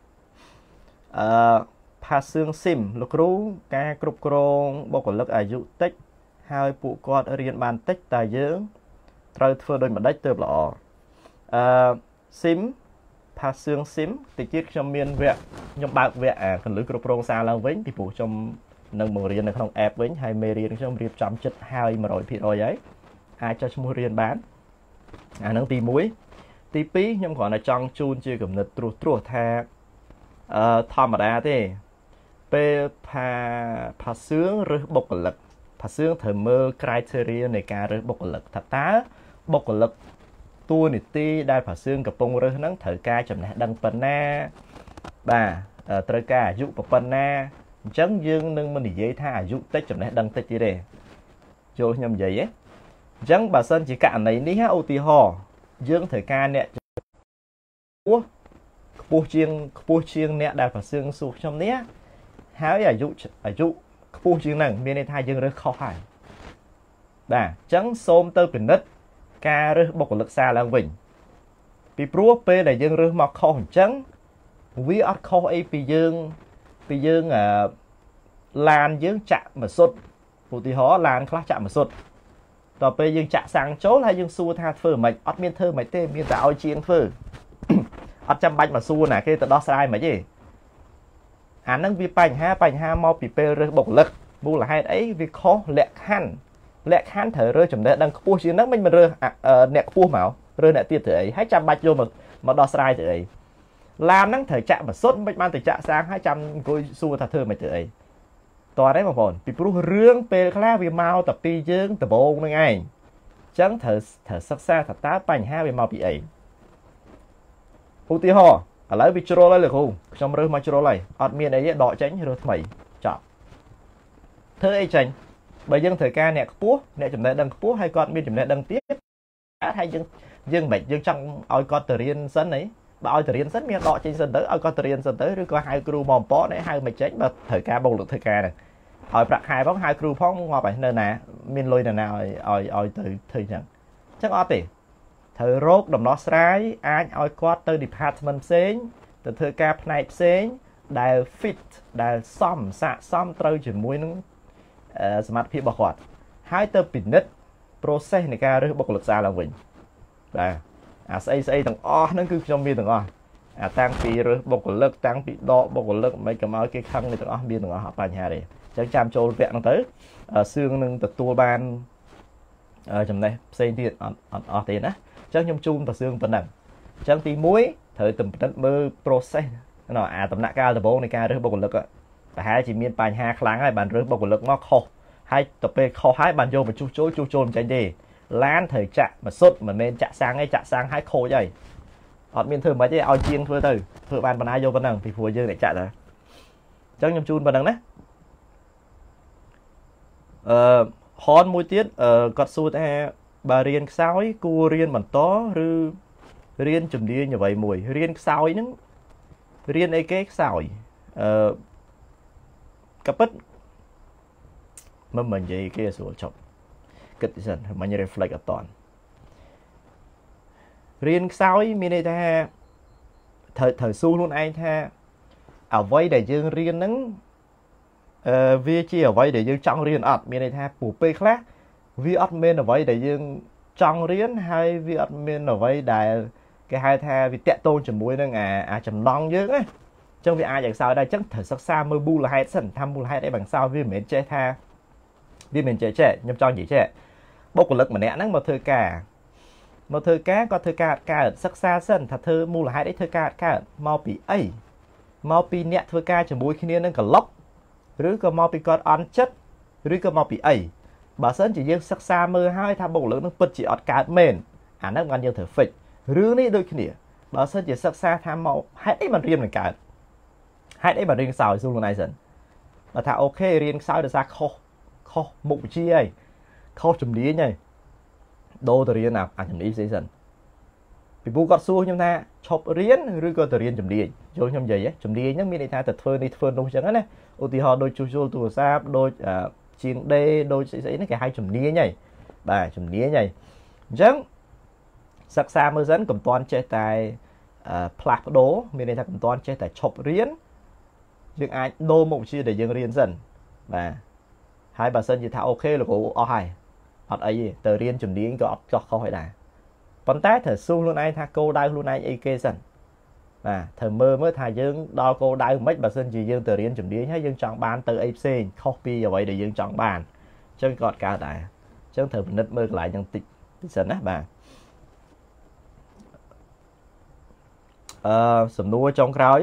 pha xương sim lục rú ca cục crong bao còn lực à dụ tích hai phụ con riêng bàn tích tài dưỡng trời phơi đôi mặt đất từ lọ sim pha xương sim thì chiếc trong miền vẹn trong bạc vẹn à còn lưới cục rong xa lang vĩnh thì phụ trong nâng một riêng này không ép vĩnh hay mê riêng trong riêng trăm chất hai mà rồi rồi ấy ai cho mua riêng bán à nâng tì muối tì pí nhưng còn là trong chun chưa cầm nực trù trù tha thòm mà đá thế pe pha pha xương rồi bộc lực pha xương thờ mơ criteria này cả rồi bộc lực thật tá bộc lực tua nịt ti đai pha xươngกับpông rồi nắng thở ca chậm này đăng phần na bà trời ca dụ vào phần na chấn dương nâng mình dễ tha dụ tết chậm này đăng tết gì đây vô nhầm vậy á chấn bà sơn chỉ cạn này ní ha ô tì hò dương thời ca nè ủa bùa chiêng bùa chiêng nè đai pha xương sụp trong nè háo à dụ à dụ bùa chiêng nằng miền Tây dương rất khó khăn bà chấn xôm tơ bình nứt ca rư bộc lực xa lang vĩnh bị prua pe là dương rư mọc khó chấn vi ở khó ấy bị dương bị dương à lan dương chạm mà sụt phụ thì họ lan khá chạm mà sụtต่อไปdương chạm sang chỗ hay dương xua tha phơ mày ở miền thơ mày tê miền tạo chiên phơ ở trăm bạch mà xua nè cái từ đó sai mà gì anh đang vi bành ha bành ha mau bị pe rư bộc lực bu là hai ấy vì khó lẹ khăn lẹ khăn thở rơi chấm đấy đang cua chứ nó mình mà rơi nẹt cua mạo rơi nẹt tiệt thử hai trăm bạch vô mà mà đo sai thử ấy làm năng thời chạm mà sốt mấy ban thời chạm sang hai trăm coi xua thật thơ mày thử ấy tòa đấy mà còn bị pru rương pe khá vì mau tập pi dương tập bông này ngay chẳng thở thở sắc xa thật tá bành ha vì mau bị ấy ưu tiên ho ឥឡូវវាជ្រុលហើយលោកគ្រូខ្ញុំរើសមកជ្រុលហើយអត់មានអីទេដកចេញរើសថ្មីចប់ធ្វើអីចេញបើយើងត្រូវការអ្នកខ្ពស់អ្នកចំណេះដឹងខ្ពស់ហើយគាត់មានចំណេះដឹងទៀតអាចឲ្យយើងយើងមិនយើងចង់ឲ្យគាត់ទៅរៀនសិនអីបើឲ្យទៅរៀនសិនមានដកចេញសិនទៅឲ្យគាត់ទៅរៀនសិនទៅឬក៏ហៅគ្រូមកបំពកនេះហៅមិនចេញបើត្រូវការបុគ្គលិកធ្វើការហ្នឹងឲ្យប្រាក់ខែផងហៅគ្រូផងងាប់ហើយនៅណាមានលុយនៅណាឲ្យឲ្យឲ្យទៅធ្វើអញ្ចឹងអញ្ចឹងអត់ទេត្រូវរកដំណោះស្រាយអាចឲ្យគាត់ទៅ department ផ្សេងទៅធ្វើការផ្នែកផ្សេងដែល fit ដែលសមស័ក្តិសមត្រូវជាមួយនឹងសមត្ថភាពរបស់គាត់ហើយទៅពិនិត្យ process នៃការរើសបុគ្គលិកសាឡើងវិញបាទអាស្អីស្អីទាំងអស់ហ្នឹងគឺខ្ញុំមានទាំងអស់អាតាំងពីរើសបុគ្គលិកតាំងពីដកបុគ្គលិកមិនក៏មកគេខឹងនេះទាំងអស់មានទាំងអស់អត់បញ្ហាទេអញ្ចឹងចាំចូលវគ្គហ្នឹងទៅសឿងនឹងទទួលបានចំណេះផ្សេងទៀតអត់អត់អស់ទេណាអញ្ចឹងខ្ញុំជូនប្រសឿងប៉ុណ្ណឹងអញ្ចឹងទីមួយត្រូវតែពិនិត្យមើល process ណ៎អាដំណាក់កាលដំបូងនៃការរើសបុគ្គលិកប្រហែលជាមានបញ្ហាខ្លាំងហើយបានរើសបុគ្គលិកមកខុសហើយទៅពេលខុសហើយបានយកមកជួសជុលជួសជុលមិនចាញ់ទេឡានត្រូវចាក់មកសុទ្ធមិនមែនចាក់សាំងទេចាក់សាំងហើយខូចហើយអត់មានធ្វើមិនទេឲ្យជាងធ្វើទៅធ្វើបានបណ្ណាយកប៉ុណ្ណឹងពីព្រោះយើងតែចាក់ទៅអញ្ចឹងខ្ញុំជូនប៉ុណ្ណឹងណាអឺហនមួយទៀតអឺគាត់សួរថាបើរៀនខ្សោយគួររៀនបន្តឬរៀនជំនាញអ្វីមួយរៀនខ្សោយហ្នឹងរៀនអីគេខ្សោយអឺកពិតមិនមិននិយាយគេស្រួលចប់គិតសិនមិន reflect អត់តន់រៀនខ្សោយមានន័យថាត្រូវត្រូវសួរខ្លួនឯងថាអ្វីដែលយើងរៀនហ្នឹងអឺវាជាអ្វីដែលយើងចង់រៀនអត់មានន័យថាពូពេលខ្លះវាអត់មានអ្វីដែលយើងចង់រៀនហើយវាអត់មានអ្វីដែលគេហៅថាវាតាក់ទងជាមួយនឹងអាអាចំណង់យើងណាអញ្ចឹងវាអាចឲ្យខ្សោយដែរអញ្ចឹងត្រូវសិក្សាមើលមូលហេតុសិនថាមូលហេតុអីបានខ្សោយវាមិនមែនចេះថាវាមិនចេះចេះខ្ញុំចង់និយាយចេះបុគ្គលិកម្នាក់ហ្នឹងមកធ្វើការមកធ្វើការគាត់ធ្វើការកើតសិក្សាសិនថាធ្វើមូលហេតុអីធ្វើការកើតមកពីអីមកពីអ្នកធ្វើការជាមួយគ្នានឹងក្លុកឬក៏មកពីគាត់អន់ចិត្តឬក៏មកពីអីបើសិនជាយើងសិក្សាមើលហើយថាបុគ្គលិកនឹងពិតជាអត់កើតមែនអាហ្នឹងបានយើងត្រូវ fix រឿងនេះដូចគ្នាបើសិនជាសិក្សាថាមកហេតុអីបានរៀនមិនកើតហេតុអីបានរៀនខ្សោយសួរខ្លួនឯងសិនបើថាអូខេរៀនខ្សោយដោយសារខុសខុសមុខវិជ្ជាហើយខុសជំនាញហើយដូរទៅរៀនអាជំនាញផ្សេងសិនពីពូគាត់សួរខ្ញុំថាឈប់រៀនឬក៏ទៅរៀនជំនាញយល់ខ្ញុំនិយាយជំនាញហ្នឹងមានន័យថាទៅធ្វើនេះធ្វើនោះអញ្ចឹងណាឧទាហរណ៍ដូចជួសជុលទូរស័ព្ទដូចជាងដេដូចស្អីស្អីហ្នឹងគេហៅជំនាញហើយបាទជំនាញហើយអញ្ចឹងសិក្សាមើលសិនកុំតាន់ចេះតែផ្លាស់ប្ដូរមានន័យថាកុំតាន់ចេះតែឈប់រៀនយើងអាចដូរមុខវិជ្ជាដែលយើងរៀនសិនបាទហើយបើសិនជាថាអូខេលោកគ្រូអស់ហើយអត់អីទេទៅរៀនជំនាញក៏អត់ចោះខុសហើយដែរប៉ុន្តែត្រូវសួរខ្លួនឯងថាគោលដៅខ្លួនឯងអីគេសិនបាទត្រូវមើលមើលថាយើងដល់គោលដៅមិនបើសិនជាយើងទៅរៀនជំនាញហើយយើងចង់បានទៅអីផ្សេងខុសពីអ្វីដែលយើងចង់បានអញ្ចឹងក៏អត់កើតដែរអញ្ចឹងត្រូវពិនិត្យមើលកន្លែងហ្នឹងតិចតិចសិនណាបាទអឺសំណួរចុងក្រោយ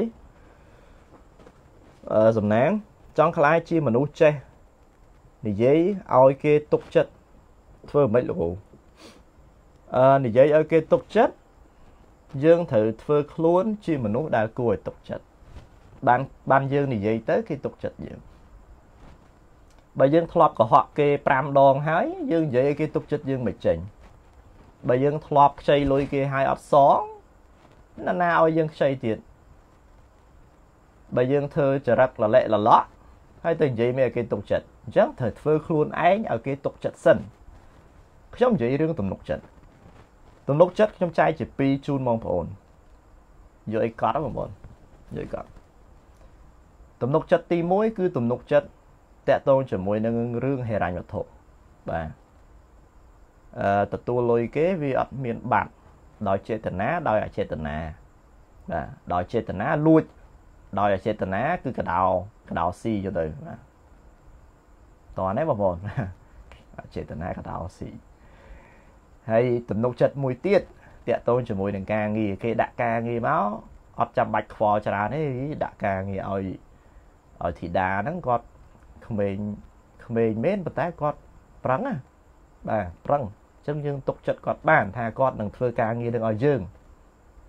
អឺសំណាងចង់ខ្លាចជាមនុស្សចេះនិយាយឲ្យគេទុកចិត្តធ្វើមិនលោកគ្រូអឺនិយាយឲ្យគេទុកចិត្តយើងត្រូវធ្វើខ្លួនជាមនុស្សដែលគួរឲ្យទុកចិត្តបានបានយើងនិយាយទៅគេទុកចិត្តយើងបើយើងធ្លាប់កុហកគេប្រាំដងហើយយើងនិយាយឲ្យគេទុកចិត្តយើងមិនចេញបើយើងធ្លាប់ខ្ចីលុយគេហើយអត់សងណាណាឲ្យយើងខ្ចីទៀតបើយើងធ្វើចរិតលលែកលឡក់ហើយទៅនិយាយមានឲ្យគេទុកចិត្តអញ្ចឹងត្រូវធ្វើខ្លួនឯងឲ្យគេទុកចិត្តសិនខ្ញុំនិយាយរឿងទំនុកចិត្តទំនុកចិត្តខ្ញុំចែកជាពីរជូនបងប្អូនយកអីកត់បងប្អូនយកអីកត់ទំនុកចិត្តទីមួយគឺទំនុកចិត្តតាក់ទងជាមួយនឹងរឿងហិរញ្ញវត្ថុបាទអឺទទួលលុយគេវាអត់មានបាត់ដោយចេតនាដោយអចេតនាបាទដោយចេតនាលួចដោយអចេតនាគឺកដោកដោស៊ីយកទៅបាទតោះនេះបងប្អូនអចេតនាកដោស៊ីហើយទំនុកចិត្តមួយទៀតតាក់ទងជាមួយនឹងការងារគេដាក់ការងារមកអត់ចាំបាច់ខ្វល់ច្រើនទេដាក់ការងារឲ្យឲ្យធីតាហ្នឹងគាត់ក្មេងក្មេងមែនប៉ុន្តែគាត់ប្រឹងណាបាទប្រឹងអញ្ចឹងយើងទុកចិត្តគាត់បានថាគាត់នឹងធ្វើការងារនឹងឲ្យយើង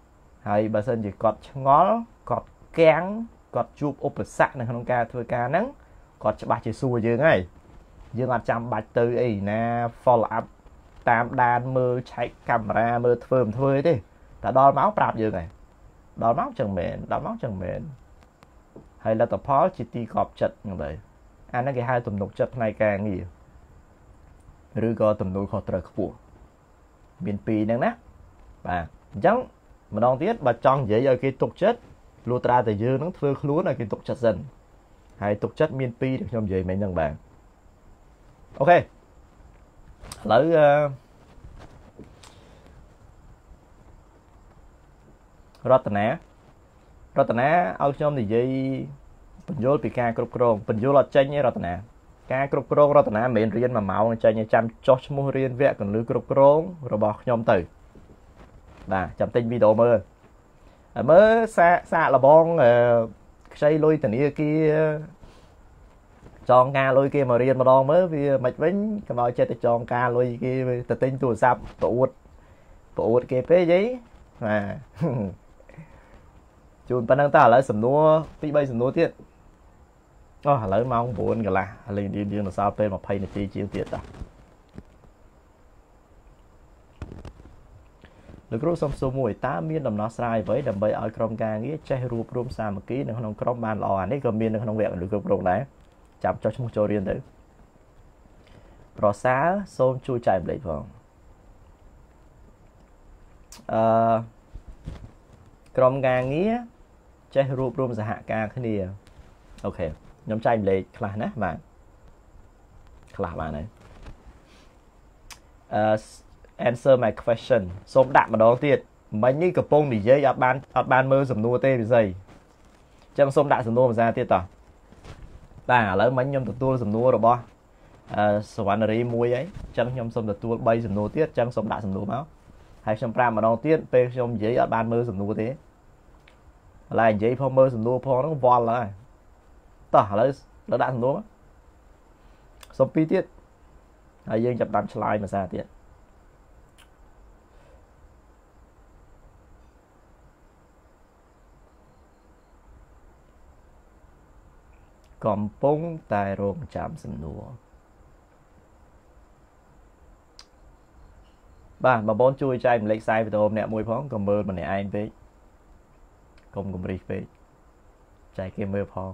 ហើយបើសិនជាគាត់ឆ្ងល់គាត់កាំងគាត់ជួបឧបសគ្គនៅក្នុងការធ្វើការហ្នឹងគាត់ច្បាស់ជាសួរយើងហើយយើងអត់ចាំបាច់ទៅអីណា follow up តាមដានមើលឆែកកាមេរ៉ាមើលធ្វើមិនធ្វើទេតែដល់មកប្រាប់យើងហើយដល់មកចឹងមែនដល់មកចឹងមែនហើយលទ្ធផលជាទីកប់ចិត្តហ្នឹងទៅអាហ្នឹងគេហៅទំនុកចិត្តផ្នែកការងារឬក៏ទំនួលខុសត្រូវខ្ពស់មានពីរហ្នឹងណាបាទអញ្ចឹងម្ដងទៀតបើចង់និយាយឲ្យគេទុកចិត្តលុះត្រាតែយើងនឹងធ្វើខ្លួនឲ្យគេទុកចិត្តសិនហើយទុកចិត្តមានពីរដែលខ្ញុំនិយាយមិញហ្នឹងបាទអូខេឥឡូវរតនារតនាឲ្យខ្ញុំនិយាយបញ្យល់ពីការគ្រប់គ្រងបញ្យល់អត់ចេញទេរតនាការគ្រប់គ្រងរតនាមិនមែនរៀនមួយម៉ោងចេញចាំចុះឈ្មោះរៀនវគ្គកន្លឹះគ្រប់គ្រងរបស់ខ្ញុំទៅបាទចាំទិញវីដេអូមើលហើយមើលសាកសាកលបងខ្ចីលុយធនាគារចងការលុយគេមករៀនម្ដងមើលវាមិនវិញកុំឲ្យចេះតែចងការលុយគេទៅទិញទូរស័ព្ទប្រអួតប្រអួតគេពេកអីបាទជូនប៉ុណ្ណឹងតើឥឡូវសំណួរពីរបីសំណួរទៀតអូឥឡូវម៉ោង9កន្លះលេងរៀនយើងនៅសល់ពេល20នាទីជាងទៀតតោះលោកគ្រូសំសួរមួយតើមានដំណោះស្រាយអ្វីដើម្បីឲ្យក្រុមការងារចេះរួបរวมសាមគ្គីនៅក្នុងក្រុមបានល្អអានេះក៏មាននៅក្នុងវគ្គលោកគ្រប់គ្រងដែរចាប់ចុះឈ្មោះចូលរៀនទៅប្រសើរសូមជួយចែកម្លែកផងអឺក្រុមការងារចេះរួបរวมសហការគ្នាអូខេខ្ញុំចែកម្លែកខ្លះណាបាទខ្លះបានហើយអឺ answer my question សូមដាក់ម្ដងទៀតមិញនេះកំពុងនិយាយអត់បានអត់បានមើលសំណួរទេពិសីអញ្ចឹងសូមដាក់សំណួរភាសាទៀតតោះបាទឥឡូវមិញខ្ញុំទទួលសំណួររបស់អឺសវណ្ណរីមួយហើយអញ្ចឹងខ្ញុំសូមទទួល3សំណួរទៀតអញ្ចឹងសូមដាក់សំណួរមកហើយខ្ញុំប្រាប់ម្ដងទៀតពេលខ្ញុំនិយាយអត់បានមើលសំណួរទេឥឡូវនិយាយផងមើលសំណួរផងហ្នឹងវល់ហើយតោះឥឡូវលើដាក់សំណួរមកសុំពីរទៀតហើយយើងចាប់ដាក់ឆ្លើយភាសាទៀតកំពុងតែរងចាំសំណួរបាទបងប្អូនជួយចែកម្លែកខ្សែវីដេអូម្នាក់មួយផងកុំមើលម្នាក់ឯងពេកកុំគំរិះពេកចែកគេមើលផង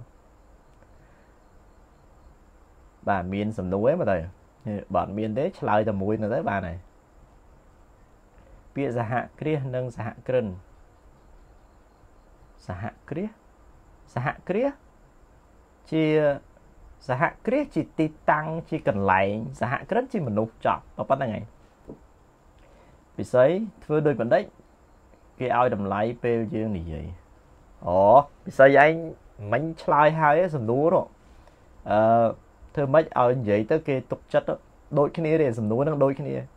បាទមានសំណួរទេមើលទៅបើអត់មានទេឆ្លើយតែមួយទៅទៅបានហើយពាក្យសហគ្រាសនិងសហគ្រិនសហគ្រាសសហគ្រាសជាសហគ្រាសជាទីតាំងជាកន្លែងសហគ្រិនជាមនុស្សចប់ប៉ុណ្្នឹងឯងពិសីធ្វើដូចបណ្ឌិតគេឲ្យតម្លៃពេលយើងនិយាយអូពិសីឯងមិញឆ្លើយហើយសំណួរអឺធ្វើម៉េចឲ្យនិយាយទៅគេទុកចិត្តដូចគ្នាទេសំណួរហ្នឹងដូចគ្នាអ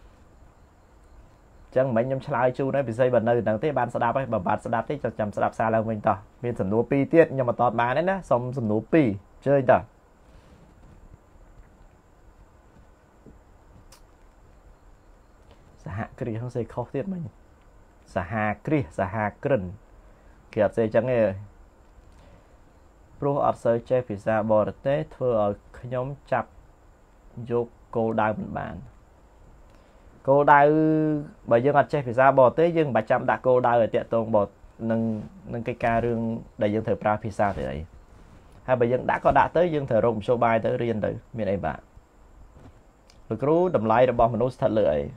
ញ្ចឹងមិញខ្ញុំឆ្លើយជូនហើយពិសីបើនៅហ្នឹងទេបានស្ដាប់ហើយបើបាត់ស្ដាប់ទេចាំស្ដាប់សារឡើងវិញតោះមានសំណួរពីរទៀតខ្ញុំអត់តបានទេណាសុំសំណួរពីរជើញតោះសហគ្រាសហ្នឹងសេខុសទៀតមិញសហគ្រាសសហគ្រិនគេអត់សេអញ្ចឹងទេព្រោះអត់សូវចេះភាសាបរទេសធ្វើឲ្យខ្ញុំចាប់យកគោលដៅមិនបានគោលដៅបើយើងអត់ចេះភាសាបរទេសយើងមិនបាច់ចាំដាក់គោលដៅឲ្យតាក់ទងបរនឹងនឹងកិច្ចការរឿងដែលយើងត្រូវប្រើភាសាទៅអីហើយបើយើងដាក់ក៏ដាក់ទៅយើងត្រូវរកមធ្យោបាយទៅរៀនទៅមានអីបាទលោកគ្រូតម្លៃរបស់មនុស្សស្ថិតលើអី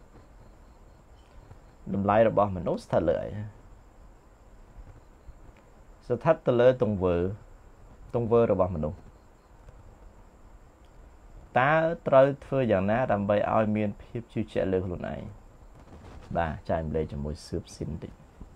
តម្លៃរបស់មនុស្សស្ថិតលើអីស្ថិតទៅលើទង្វើទង្វើរបស់មនុស្សតើត្រូវធ្វើយ៉ាងណាដើម្បីឲ្យមានភាពជឿជាក់លើខ្លួនឯងបាទចែកម្លែកជាមួយសឿបស៊ីនតិច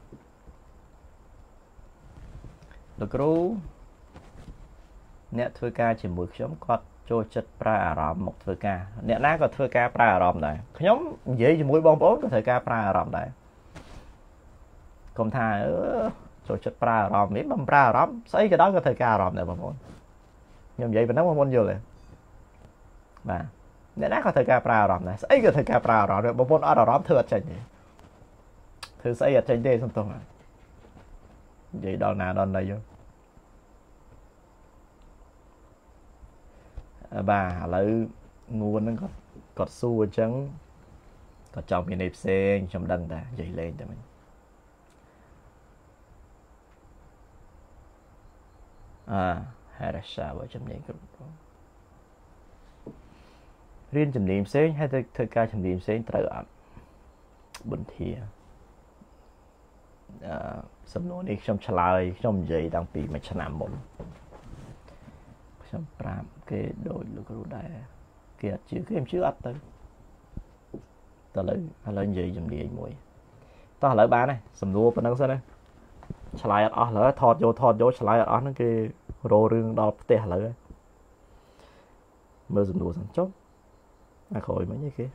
លោកគ្រូអ្នកធ្វើការជាមួយខ្ញុំគាត់ចូលចិត្តប្រើអារម្មណ៍មកធ្វើការអ្នកណាក៏ធ្វើការប្រើអារម្មណ៍ដែរខ្ញុំនិយាយជាមួយបងប្អូនក៏ត្រូវការប្រើអារម្មណ៍ដែរកុំថាអឺចូលចិត្តប្រើអារម្មណ៍នេះបំប្រើអារម្មណ៍ស្អីក៏ដោយក៏ត្រូវការអារម្មណ៍ដែរបងប្អូនខ្ញុំនិយាយប៉ុណ្ណឹងបងប្អូនយល់ទេបាទអ្នកណាក៏ត្រូវការប្រើអារម្មណ៍ដែរស្អីក៏ត្រូវការប្រើអារម្មណ៍ដែរបងប្អូនអត់អារម្មណ៍ធ្វើអត់ចេញទេឃ thứ xây ở trên đây xong tôi mà vậy đòn nào đòn này vô bà lấy nguồn nó có có xu trắng có trong cái nếp sen trong đằng ta dậy lên cho mình à hay là sao với chấm điểm riêng chấm điểm sen hay thời thời ca chấm điểm sen trời ạ bình thiện sớm nô đi trong trả lời trong dậy đang bị mà chăn nằm một trong pram cái đội lực rồi đây kia chứ cái em chưa ắt tới ta lấy hay lên gì dùm đi mũi ta lấy ba này sầm nô bên đó sao đây trả lời ở lỡ thọt vô thọt vô trả lời ở nó cái rô rương đo tè lỡ mơ sầm nô sầm chốt à khỏi mấy như kia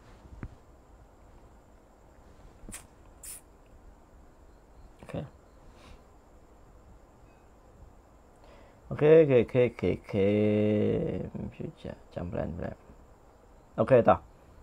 ok ok ok ok ok ok chăm lên lên ok tao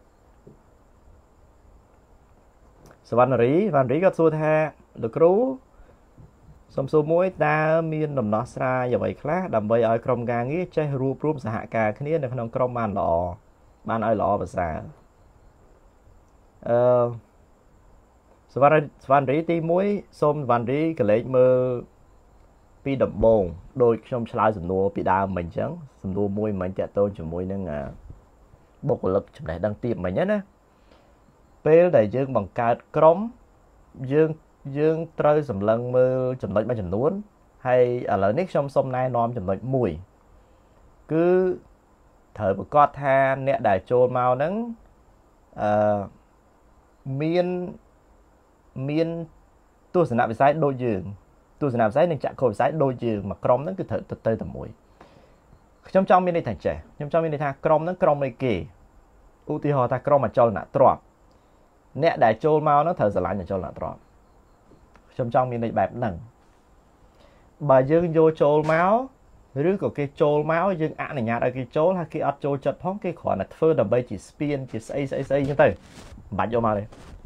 สวรรค์รีวันรีก็สู้แท้ลูกครูสมสูมวยตามีนนอสราอย่าไปคลาดำไปเอากรมการงี้ใช้รูปรูปสหการขึ้นนี้ในขนมกรมบ้านหล่อบ้านเอาหล่อภาษาเออสวรรค์สวรรค์รีตีมวยส้มสวรรค์รีก็เลยมือปีดับบงโดยชมชลายสมนัวปีดาวเหมือนจังสมนัวมวยเหมือนจะโตจมวยนั่งอ่ะบกlực chấm này đang tiệm mày nhé nèពេលដែលយើងបង្កើតក្រុមយើងយើងត្រូវសម្លឹងមើលចំណុចមួយចំនួនហើយឥឡូវនេះខ្ញុំសូមណែនាំចំណុចមួយគឺត្រូវប្រកាសថាអ្នកដែលចូលមកហ្នឹងអឺមានមានទស្សនវិស័យដូចយើងទស្សនវិស័យនិងចក្ខុវិស័យដូចយើងមកក្រុមហ្នឹងគឺត្រូវទៅទៅតែមួយខ្ញុំចង់មានន័យថាចេះខ្ញុំចង់មានន័យថាក្រុមហ្នឹងក្រុមអីគេឧទាហរណ៍ថាក្រុមអចលនទ្រព្យអ្នកដែលចូលមកនោះត្រូវស្រឡាញ់អចលនទ្រព្យខ្ញុំចង់មានន័យបែបហ្នឹងបើយើងយកចូលមកឬក៏គេចូលមកយើងអនុញ្ញាតឲ្យគេចូលហើយគេអត់ចូលចិត្តផងគេគ្រាន់តែធ្វើដើម្បីជាស្ពានជាស្អីស្អីស្អីចឹងទៅមិនបាច់យកមកទេ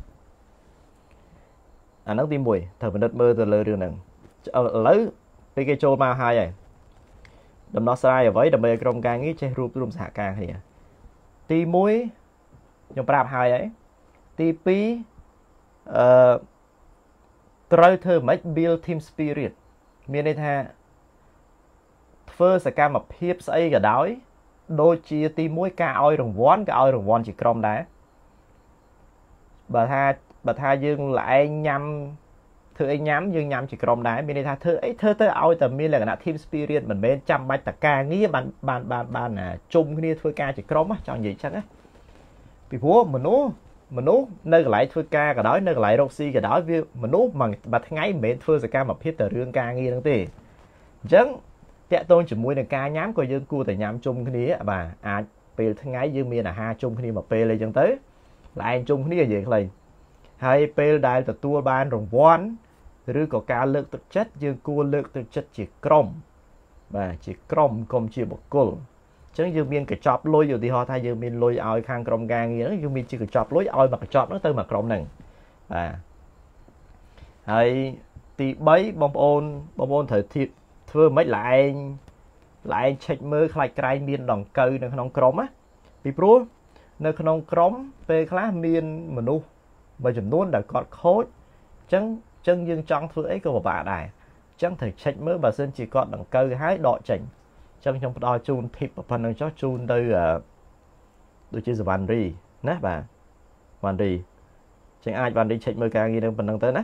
អាហ្នឹងទីមួយត្រូវពិនិត្យមើលទៅលើរឿងហ្នឹងឥឡូវពេលគេចូលមកហើយហើយដំណោះស្រាយអ្វីដើម្បីឲ្យក្រុមការងារចេះរួបរวมសហការគ្នាទីមួយខ្ញុំប្រាប់ហើយហើយទីពីរអឺត្រូវធ្វើម៉េច build team spirit មានន័យថាធ្វើសកម្មភាពស្អីក៏ដោយដូចជាទីមួយការឲ្យរង្វាន់ក៏ឲ្យរង្វាន់ជាក្រុមដែរបើថាបើថាយើងល្អឯងញ៉ាំធ្វើអីញ៉ាំយើងញ៉ាំជាក្រុមដែរមានន័យថាធ្វើអីធ្វើទៅឲ្យតែមានលក្ខណៈ team spirit មិនមែនចាំបាច់តការងារបានបានបានបានជុំគ្នាធ្វើការជាក្រុមចង់និយាយចឹងណាពីព្រោះមនុស្សមនុស្សនៅកន្លែងធ្វើការក៏ដោយនៅកន្លែងរកស៊ីក៏ដោយវាមនុស្សមួយថ្ងៃមិនមែនធ្វើសកម្មភាពតែរឿងការងារហ្នឹងទេអញ្ចឹងតាក់ទងជាមួយនឹងការញ៉ាំក៏យើងគួរតែញ៉ាំជុំគ្នាបាទអាចពេលថ្ងៃយើងមានអាហារជុំគ្នាមួយពេលអីចឹងទៅឡើងជុំគ្នានិយាយខ្លីហើយពេលដែលទទួលបានរង្វាន់ឬក៏ការលើកទឹកចិត្តយើងគួរលើកទឹកចិត្តជាក្រុមបាទជាក្រុមកុំជាបុគ្គលអញ្ចឹងយើងមានកញ្ចប់លុយឧទាហរណ៍ថាយើងមានលុយឲ្យខាងក្រុមការងារហ្នឹងយើងមានជាកញ្ចប់លុយឲ្យមកកញ្ចប់ហ្នឹងទៅមកក្រុមហ្នឹងបាទហើយទីបីបងប្អូនបងប្អូនត្រូវធ្វើមិនខ្មិចឡែងឡែងឆែកមើលខ្លាច់ក្រែងមានដង្កូវនៅក្នុងក្រុមណាពីព្រោះនៅក្នុងក្រុមពេលខ្លះមានមនុស្សមួយចំនួនដែលគាត់ខូចអញ្ចឹងអញ្ចឹងយើងចង់ធ្វើអីក៏ពិបាកដែរអញ្ចឹងត្រូវឆែកមើលបើសិនជាគាត់ដង្កូវហើយដកចេញអញ្ចឹងខ្ញុំផ្ដល់ជូន tip ប៉ុណ្្នឹងចុះជូនទៅដូចជាសវណ្ណរីណាបាទវណ្ណរីអញ្ចឹងអាចវណ្ណរីឆែកមើលការងារនឹងប៉ុណ្្នឹងទៅណា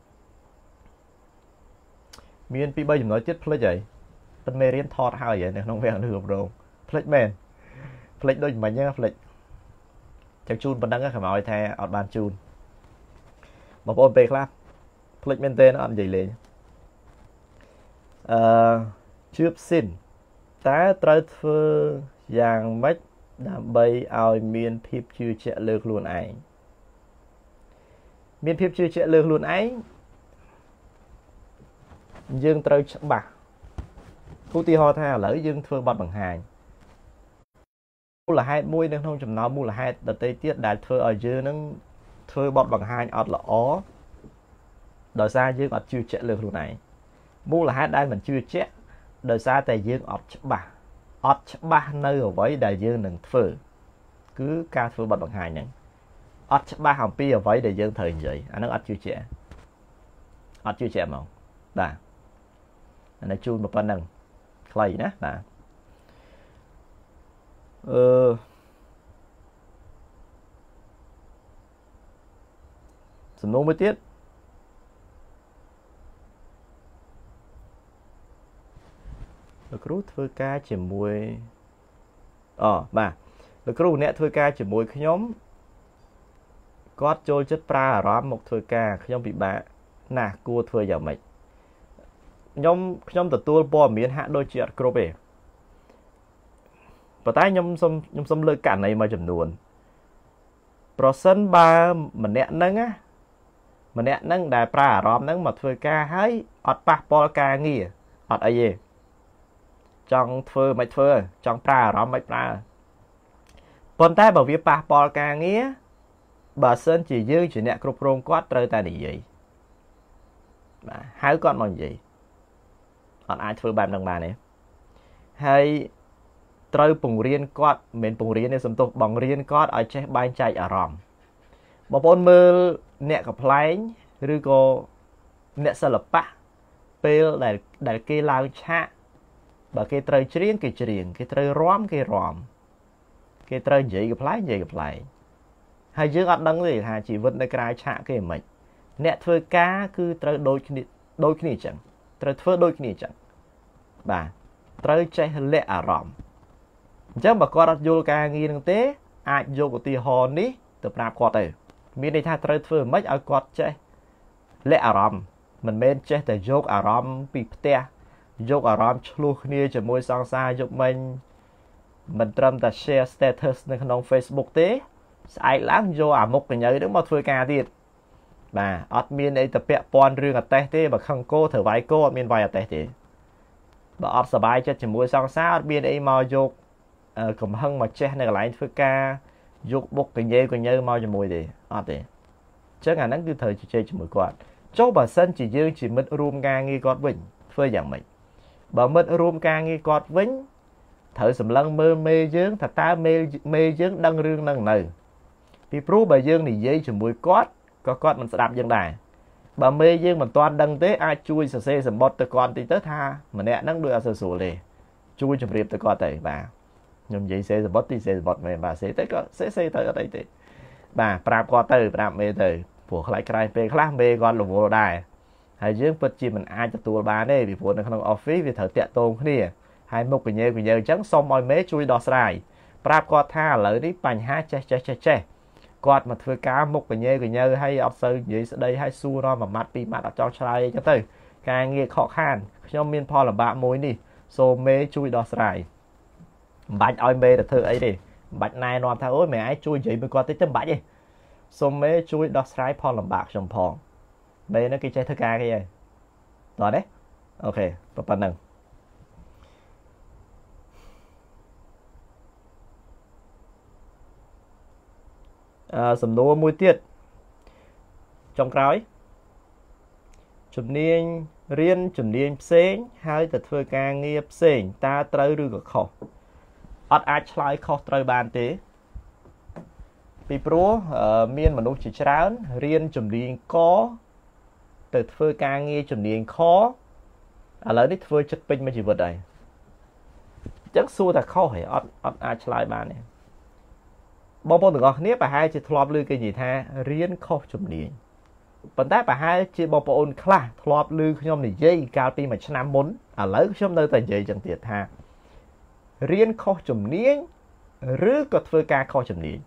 មានពីរបីចំណុចទៀតផ្លេចហើយប៉ុន្តែមេរៀនថតហើយនៅក្នុងវគ្គនេះគ្រប់គ្រងផ្លេចមែនផ្លេចដូចមិនហ្នឹងផ្លេចចឹងជូនប៉ុណ្្នឹងខ្ញុំឲ្យថាអត់បានជូនបងប្អូនពេលខ្លះផ្លេចមែនទេអត់និយាយលេងអឺជឿបស៊ីនតើត្រូវធ្វើយ៉ាងម៉េចដើម្បីឲ្យមានភាពជឿជាក់លើខ្លួនឯងមានភាពជឿជាក់លើខ្លួនឯងយើងត្រូវច្បាស់ឧទាហរណ៍ថាឥឡូវយើងធ្វើបទបង្ហាញមូលហេតុមួយនៅក្នុងចំណោមមូលហេតុដទៃទៀតដែលធ្វើឲ្យយើងនឹងធ្វើបទបង្ហាញអត់ល្អ đời xa dương ọt chưa chết lương luôn này mua là hát đây mình chưa chết đời xa tại dương ọt bà ọt bà nơi ở với đại dương đừng phở cứ ca phở bật bằng hai nè ọt ba hồng pi ở với đại dương thời vậy anh nó ọt chưa chết ọt chưa chết mà bà anh nói chui một phần năng clay nè bà ờ sầm nô mới tiếtលោកគ្រូធ្វើការជាមួយអូបាទលោកគ្រូអ្នកធ្វើការជាមួយខ្ញុំគាត់ចូលចិត្តប្រើអារម្មណ៍មកធ្វើការខ្ញុំពិបាកណាស់គួរធ្វើយ៉ាងម៉េចខ្ញុំខ្ញុំទទួលព័ត៌មានហាក់ដូចជាអត់គ្រប់ទេប៉ុន្តែខ្ញុំសុំខ្ញុំសុំលើកករណីមួយចំនួនប្រសិនបើម្នាក់ហ្នឹងណាម្នាក់ហ្នឹងដែលប្រើអារម្មណ៍ហ្នឹងមកធ្វើការហើយអត់ប៉ះពាល់ការងារអត់អីទេចង់ធ្វើមិនធ្វើចង់ប្រើអារម្មណ៍មិនប្រើប៉ុន្តែបើវាប៉ះពាល់ការងារបើសិនជាយើងជាអ្នកគ្រប់គ្រងគាត់ត្រូវតែនិយាយបាទហៅគាត់មកនិយាយអត់អាចធ្វើបែបហ្នឹងបានទេហើយត្រូវពង្រៀនគាត់មិនមែនពង្រៀនទេសំទោសបង្រៀនគាត់ឲ្យចេះបែងចែកអារម្មណ៍បងប្អូនមើលអ្នកកំ pl ែងឬក៏អ្នកសិល្បៈពេលដែលដែលគេឡើងឆាកបើគេត្រូវច្រៀងគេច្រៀងគេត្រូវរាំគេរាំគេត្រូវនិយាយកំ pl ែងនិយាយកំ pl ែងហើយយើងអត់ដឹងទេថាជីវិតនៅក្រៅឆាកគេមិនអ្នកធ្វើការគឺត្រូវដូចគ្នាដូចគ្នាអញ្ចឹងត្រូវធ្វើដូចគ្នាអញ្ចឹងបាទត្រូវចេះលាក់អារម្មណ៍អញ្ចឹងបើគាត់អត់យល់ការងារនឹងទេអាចយកឧទាហរណ៍នេះទៅប្រាប់គាត់ទៅមានន័យថាត្រូវធ្វើមិនឲ្យគាត់ចេះលាក់អារម្មណ៍មិនមែនចេះតែយកអារម្មណ៍ពីផ្ទះយកអារម្មណ៍ឆ្លោះគ្នាជាមួយសង្សារយកមិញមិនត្រឹមតែ share status នៅក្នុង Facebook ទេស្អែកឡើងយកអាមុខកញ្ញើហ្នឹងមកធ្វើការទៀតបាទអត់មានអីទៅពាក់ព័ន្ធរឿងអតេះទេបើខឹងគោត្រូវវាយគោអត់មានវាយអតេះទេបើអត់សប្បាយចិត្តជាមួយសង្សារអត់មានអីមកយកកំហឹងមកចេះនៅកន្លែងធ្វើការយកបុកកញ្ញើកញ្ញើមកជាមួយទេអត់ទេអញ្ចឹងអាហ្នឹងគឺត្រូវជជែកជាមួយគាត់ចុះបើសិនជាយើងជាមិត្តរួមការងារគាត់វិញធ្វើយ៉ាងម៉េចបើមិត្តរួមការងារគាត់វិញត្រូវសម្លឹងមើលមេយើងថាតើមេមេយើងដឹងរឿងហ្នឹងនៅពីព្រោះបើយើងនិយាយជាមួយគាត់ក៏គាត់មិនស្ដាប់យើងដែរបើមេយើងមិនទាន់ដឹងទេអាចជួយសរសេរសម្បត្តិទៅគាត់តិចទៅថាម្នាក់ហ្នឹងដូចអត់សូវស្រួលទេជួយជម្រាបទៅគាត់ទៅបាទខ្ញុំនិយាយសេសម្បត្តិទីសេសម្បត្តិមែនបាទសេទៅក៏សេសេទៅអត់អីទេបាទប្រាប់គាត់ទៅប្រាប់មេទៅព្រោះខ្លាចក្រែងពេលខ្លះមេគាត់រវល់ដែរហើយយើងពិតជាមិនអាចទទួលបានទេពីព្រោះនៅក្នុង office វាត្រូវតាក់ទងគ្នាហើយមុខកញ្ញើកញ្ញើអញ្ចឹងសុំឲ្យមេជួយដោះស្រាយប្រាប់គាត់ថាឥឡូវនេះបញ្ហាចេះចេះចេះចេះគាត់មកធ្វើការមុខកញ្ញើកញ្ញើហើយអត់សូវនិយាយស្ដីហើយសួររំមួយម៉ាត់ពីរម៉ាត់អត់ចង់ឆ្លើយអីចឹងទៅការងារខកខានខ្ញុំមានផលលំបាកមួយនេះសូមមេជួយដោះស្រាយមិនបាច់ឲ្យមេទៅធ្វើអីទេមិនបាច់ណែនាំថាអូយមេឯងជួយនិយាយមួយគាត់តិចទៅមិនបាច់ទេសូមមេជួយដោះស្រាយផលលំបាកខ្ញុំផងមេហ្នឹងគេចេះធ្វើការគេហើយតោះទេអូខេប៉ុណ្ណឹងអឺសំណួរមួយទៀតចុងក្រោយជំនាញរៀនជំនាញផ្សេងហើយទៅធ្វើការងារផ្សេងតើត្រូវឬក៏ខុសអត់អាចឆ្លើយខុសត្រូវបានទេពីព្រោះមានមនុស្សជាច្រើនរៀនជំនាញកទៅធ្វើការងារជំនាញខឥឡូវនេះធ្វើចិត្តពេញមួយជីវិតហើយអញ្ចឹងសួរតែខុសហ៎អត់អត់អាចឆ្លើយបានទេបងប្អូនទាំងអស់គ្នាប្រហែលជាធ្លាប់ឮគេនិយាយថារៀនខុសជំនាញប៉ុន្តែប្រហែលជាបងប្អូនខ្លះធ្លាប់ឮខ្ញុំនិយាយកាលពីមួយឆ្នាំមុនឥឡូវខ្ញុំនៅតែនិយាយចឹងទៀតថារៀនខុសជំនាញឬក៏ធ្វើការខុសជំនាញ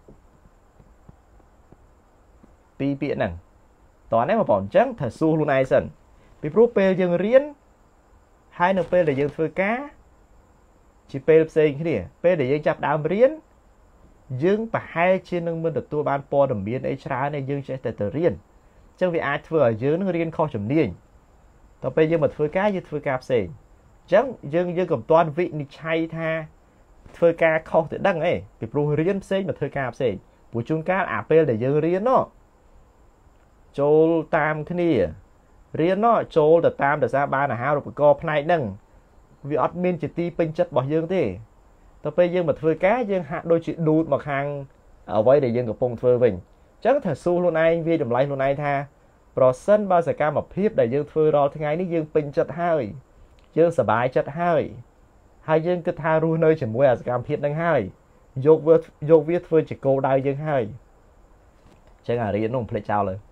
ពីរពាក្យហ្នឹងតោះនេះបងប្អូនអញ្ចឹងត្រូវសួរខ្លួនឯងសិនពីព្រោះពេលយើងរៀនហើយនៅពេលដែលយើងធ្វើការជាពេលផ្សេងគ្នាពេលដែលយើងចាប់ដើមរៀនយើងប្រហែលជានឹងមិនទទួលបានព័ត៌មានអីច្រើនទេយើងចេះតែទៅរៀនអញ្ចឹងវាអាចធ្វើឲ្យយើងនឹងរៀនខុសជំនាញតទៅពេលយើងមកធ្វើការយើងធ្វើការផ្សេងអញ្ចឹងយើងយើងកុំទាន់វិនិច្ឆ័យថាធ្វើការខុសទៅដឹងអីពីព្រោះរៀនផ្សេងមកធ្វើការផ្សេងព្រោះជួនកាលអាពេលដែលយើងរៀននោះចូលតាមគ្នា riêng nó trôi từ tam từ ra ba là hai rồi co này nâng vì admin chỉ ti pin chất bỏ dương thế tôi bây dương mà thưa cá dương hạ đôi chuyện đút mặc hàng ở vậy để dương của phong thưa mình chắc thật su luôn anh vì đầm lấy luôn anh tha pro sân bao giờ ca một phép để dương thưa đó thế ngay ní dương pin chất hai dương sờ bài chất hai hai dương cứ tha ru nơi chỉ mua ở cam phép đang hai dọc vượt dọc viết thưa chỉ cô đai dương hai chắc là riêng nó plei chàoเลย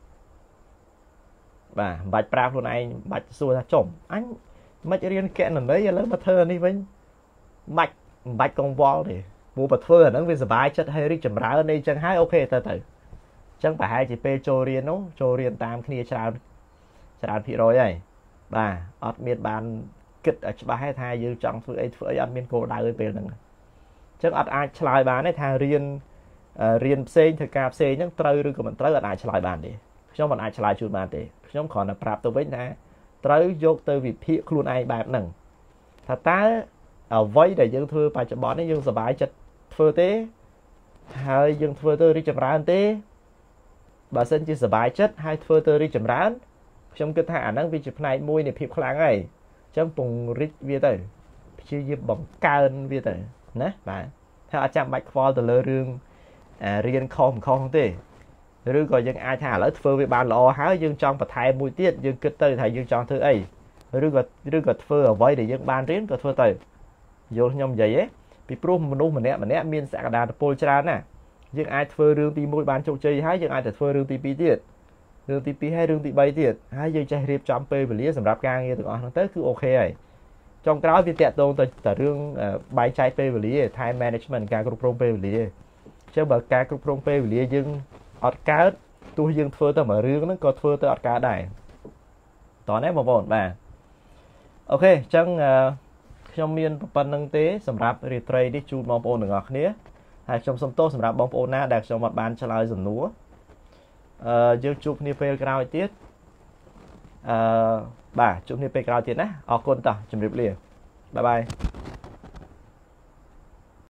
bà bạch prao luôn anh bạch xua ra chồng anh mạch riêng kẹn ở đấy lớn mà thơ đi với mạch bạch con vo thì mua bật thơ nó với bài chất hay đi chậm rãi đây chẳng hai ok từ từ chẳng phải hai chỉ p cho riêng nó cho riêng tam kia chào chào thị rồi này bà admin ban kịch ở ba hai thai dư trong thứ ấy thứ ấy admin cô đại về lần chắc ad ai chào bán này thà riêng riêng xây thì cà phê nhá trâu rồi của mình trâu ai chào bán đi cho mình ai chào chuột bán đi nhóm còn là prap tôi với nè trâu vô từ việc thiệt luôn ai bạn nằng thật ta ở vây để dân thưa bài chậm bón ấy dân sờ bài chật thưa thế hai dân thưa tôi đi chậm rán thế bà xin chỉ sờ bài chất hai thưa tôi đi chậm rán trong cái thả năng vì chụp này môi này phép kháng ấy trong vùng rít việt tử chưa giúp bóng cao việt tử nè bạn theo chạm bạch phò từ lơ rương riêng không không thế rồi gọi dân ai thả lỡ thưa với bàn lò háo dân trong và thay mùi tiết dân kết tới thầy dân trong thứ ấy rồi gọi rồi gọi thưa ở vây để dân ban riêng có thưa tới vô nhom vậy ấy bị pro mình đúng mình nè mình nè miên sạc đàn pol tràn nè nhưng ai thưa rương tí môi bán châu chơi hay nhưng ai thưa rương tí pi tiệt rương tí pi hay rương tí bay tiệt hay giờ chơi riệp trăm p về lý sầm rạp gang nghe tụi nó tới cứ ok rồi trong cái đó thì tẹt tôn từ từ rương bay trái p về lý time management ca group pro p về lý chứ bờ ca group pro p về lý nhưng ọt cá tôi dương thưa tới mở rương nó có thưa tới ọt cá này tỏ nét một vòng bà ok chẳng trong miền phần năng tế sầm rạp retray đi chụp bóng ôn được ngọc nhé hay trong sông tô sầm rạp bóng ôn na đặt trong mặt bàn cho lại dần núa dương chụp như pe cao tiết bà chụp như pe cao tiết á ở côn tỏ chụp điệp liền bye bye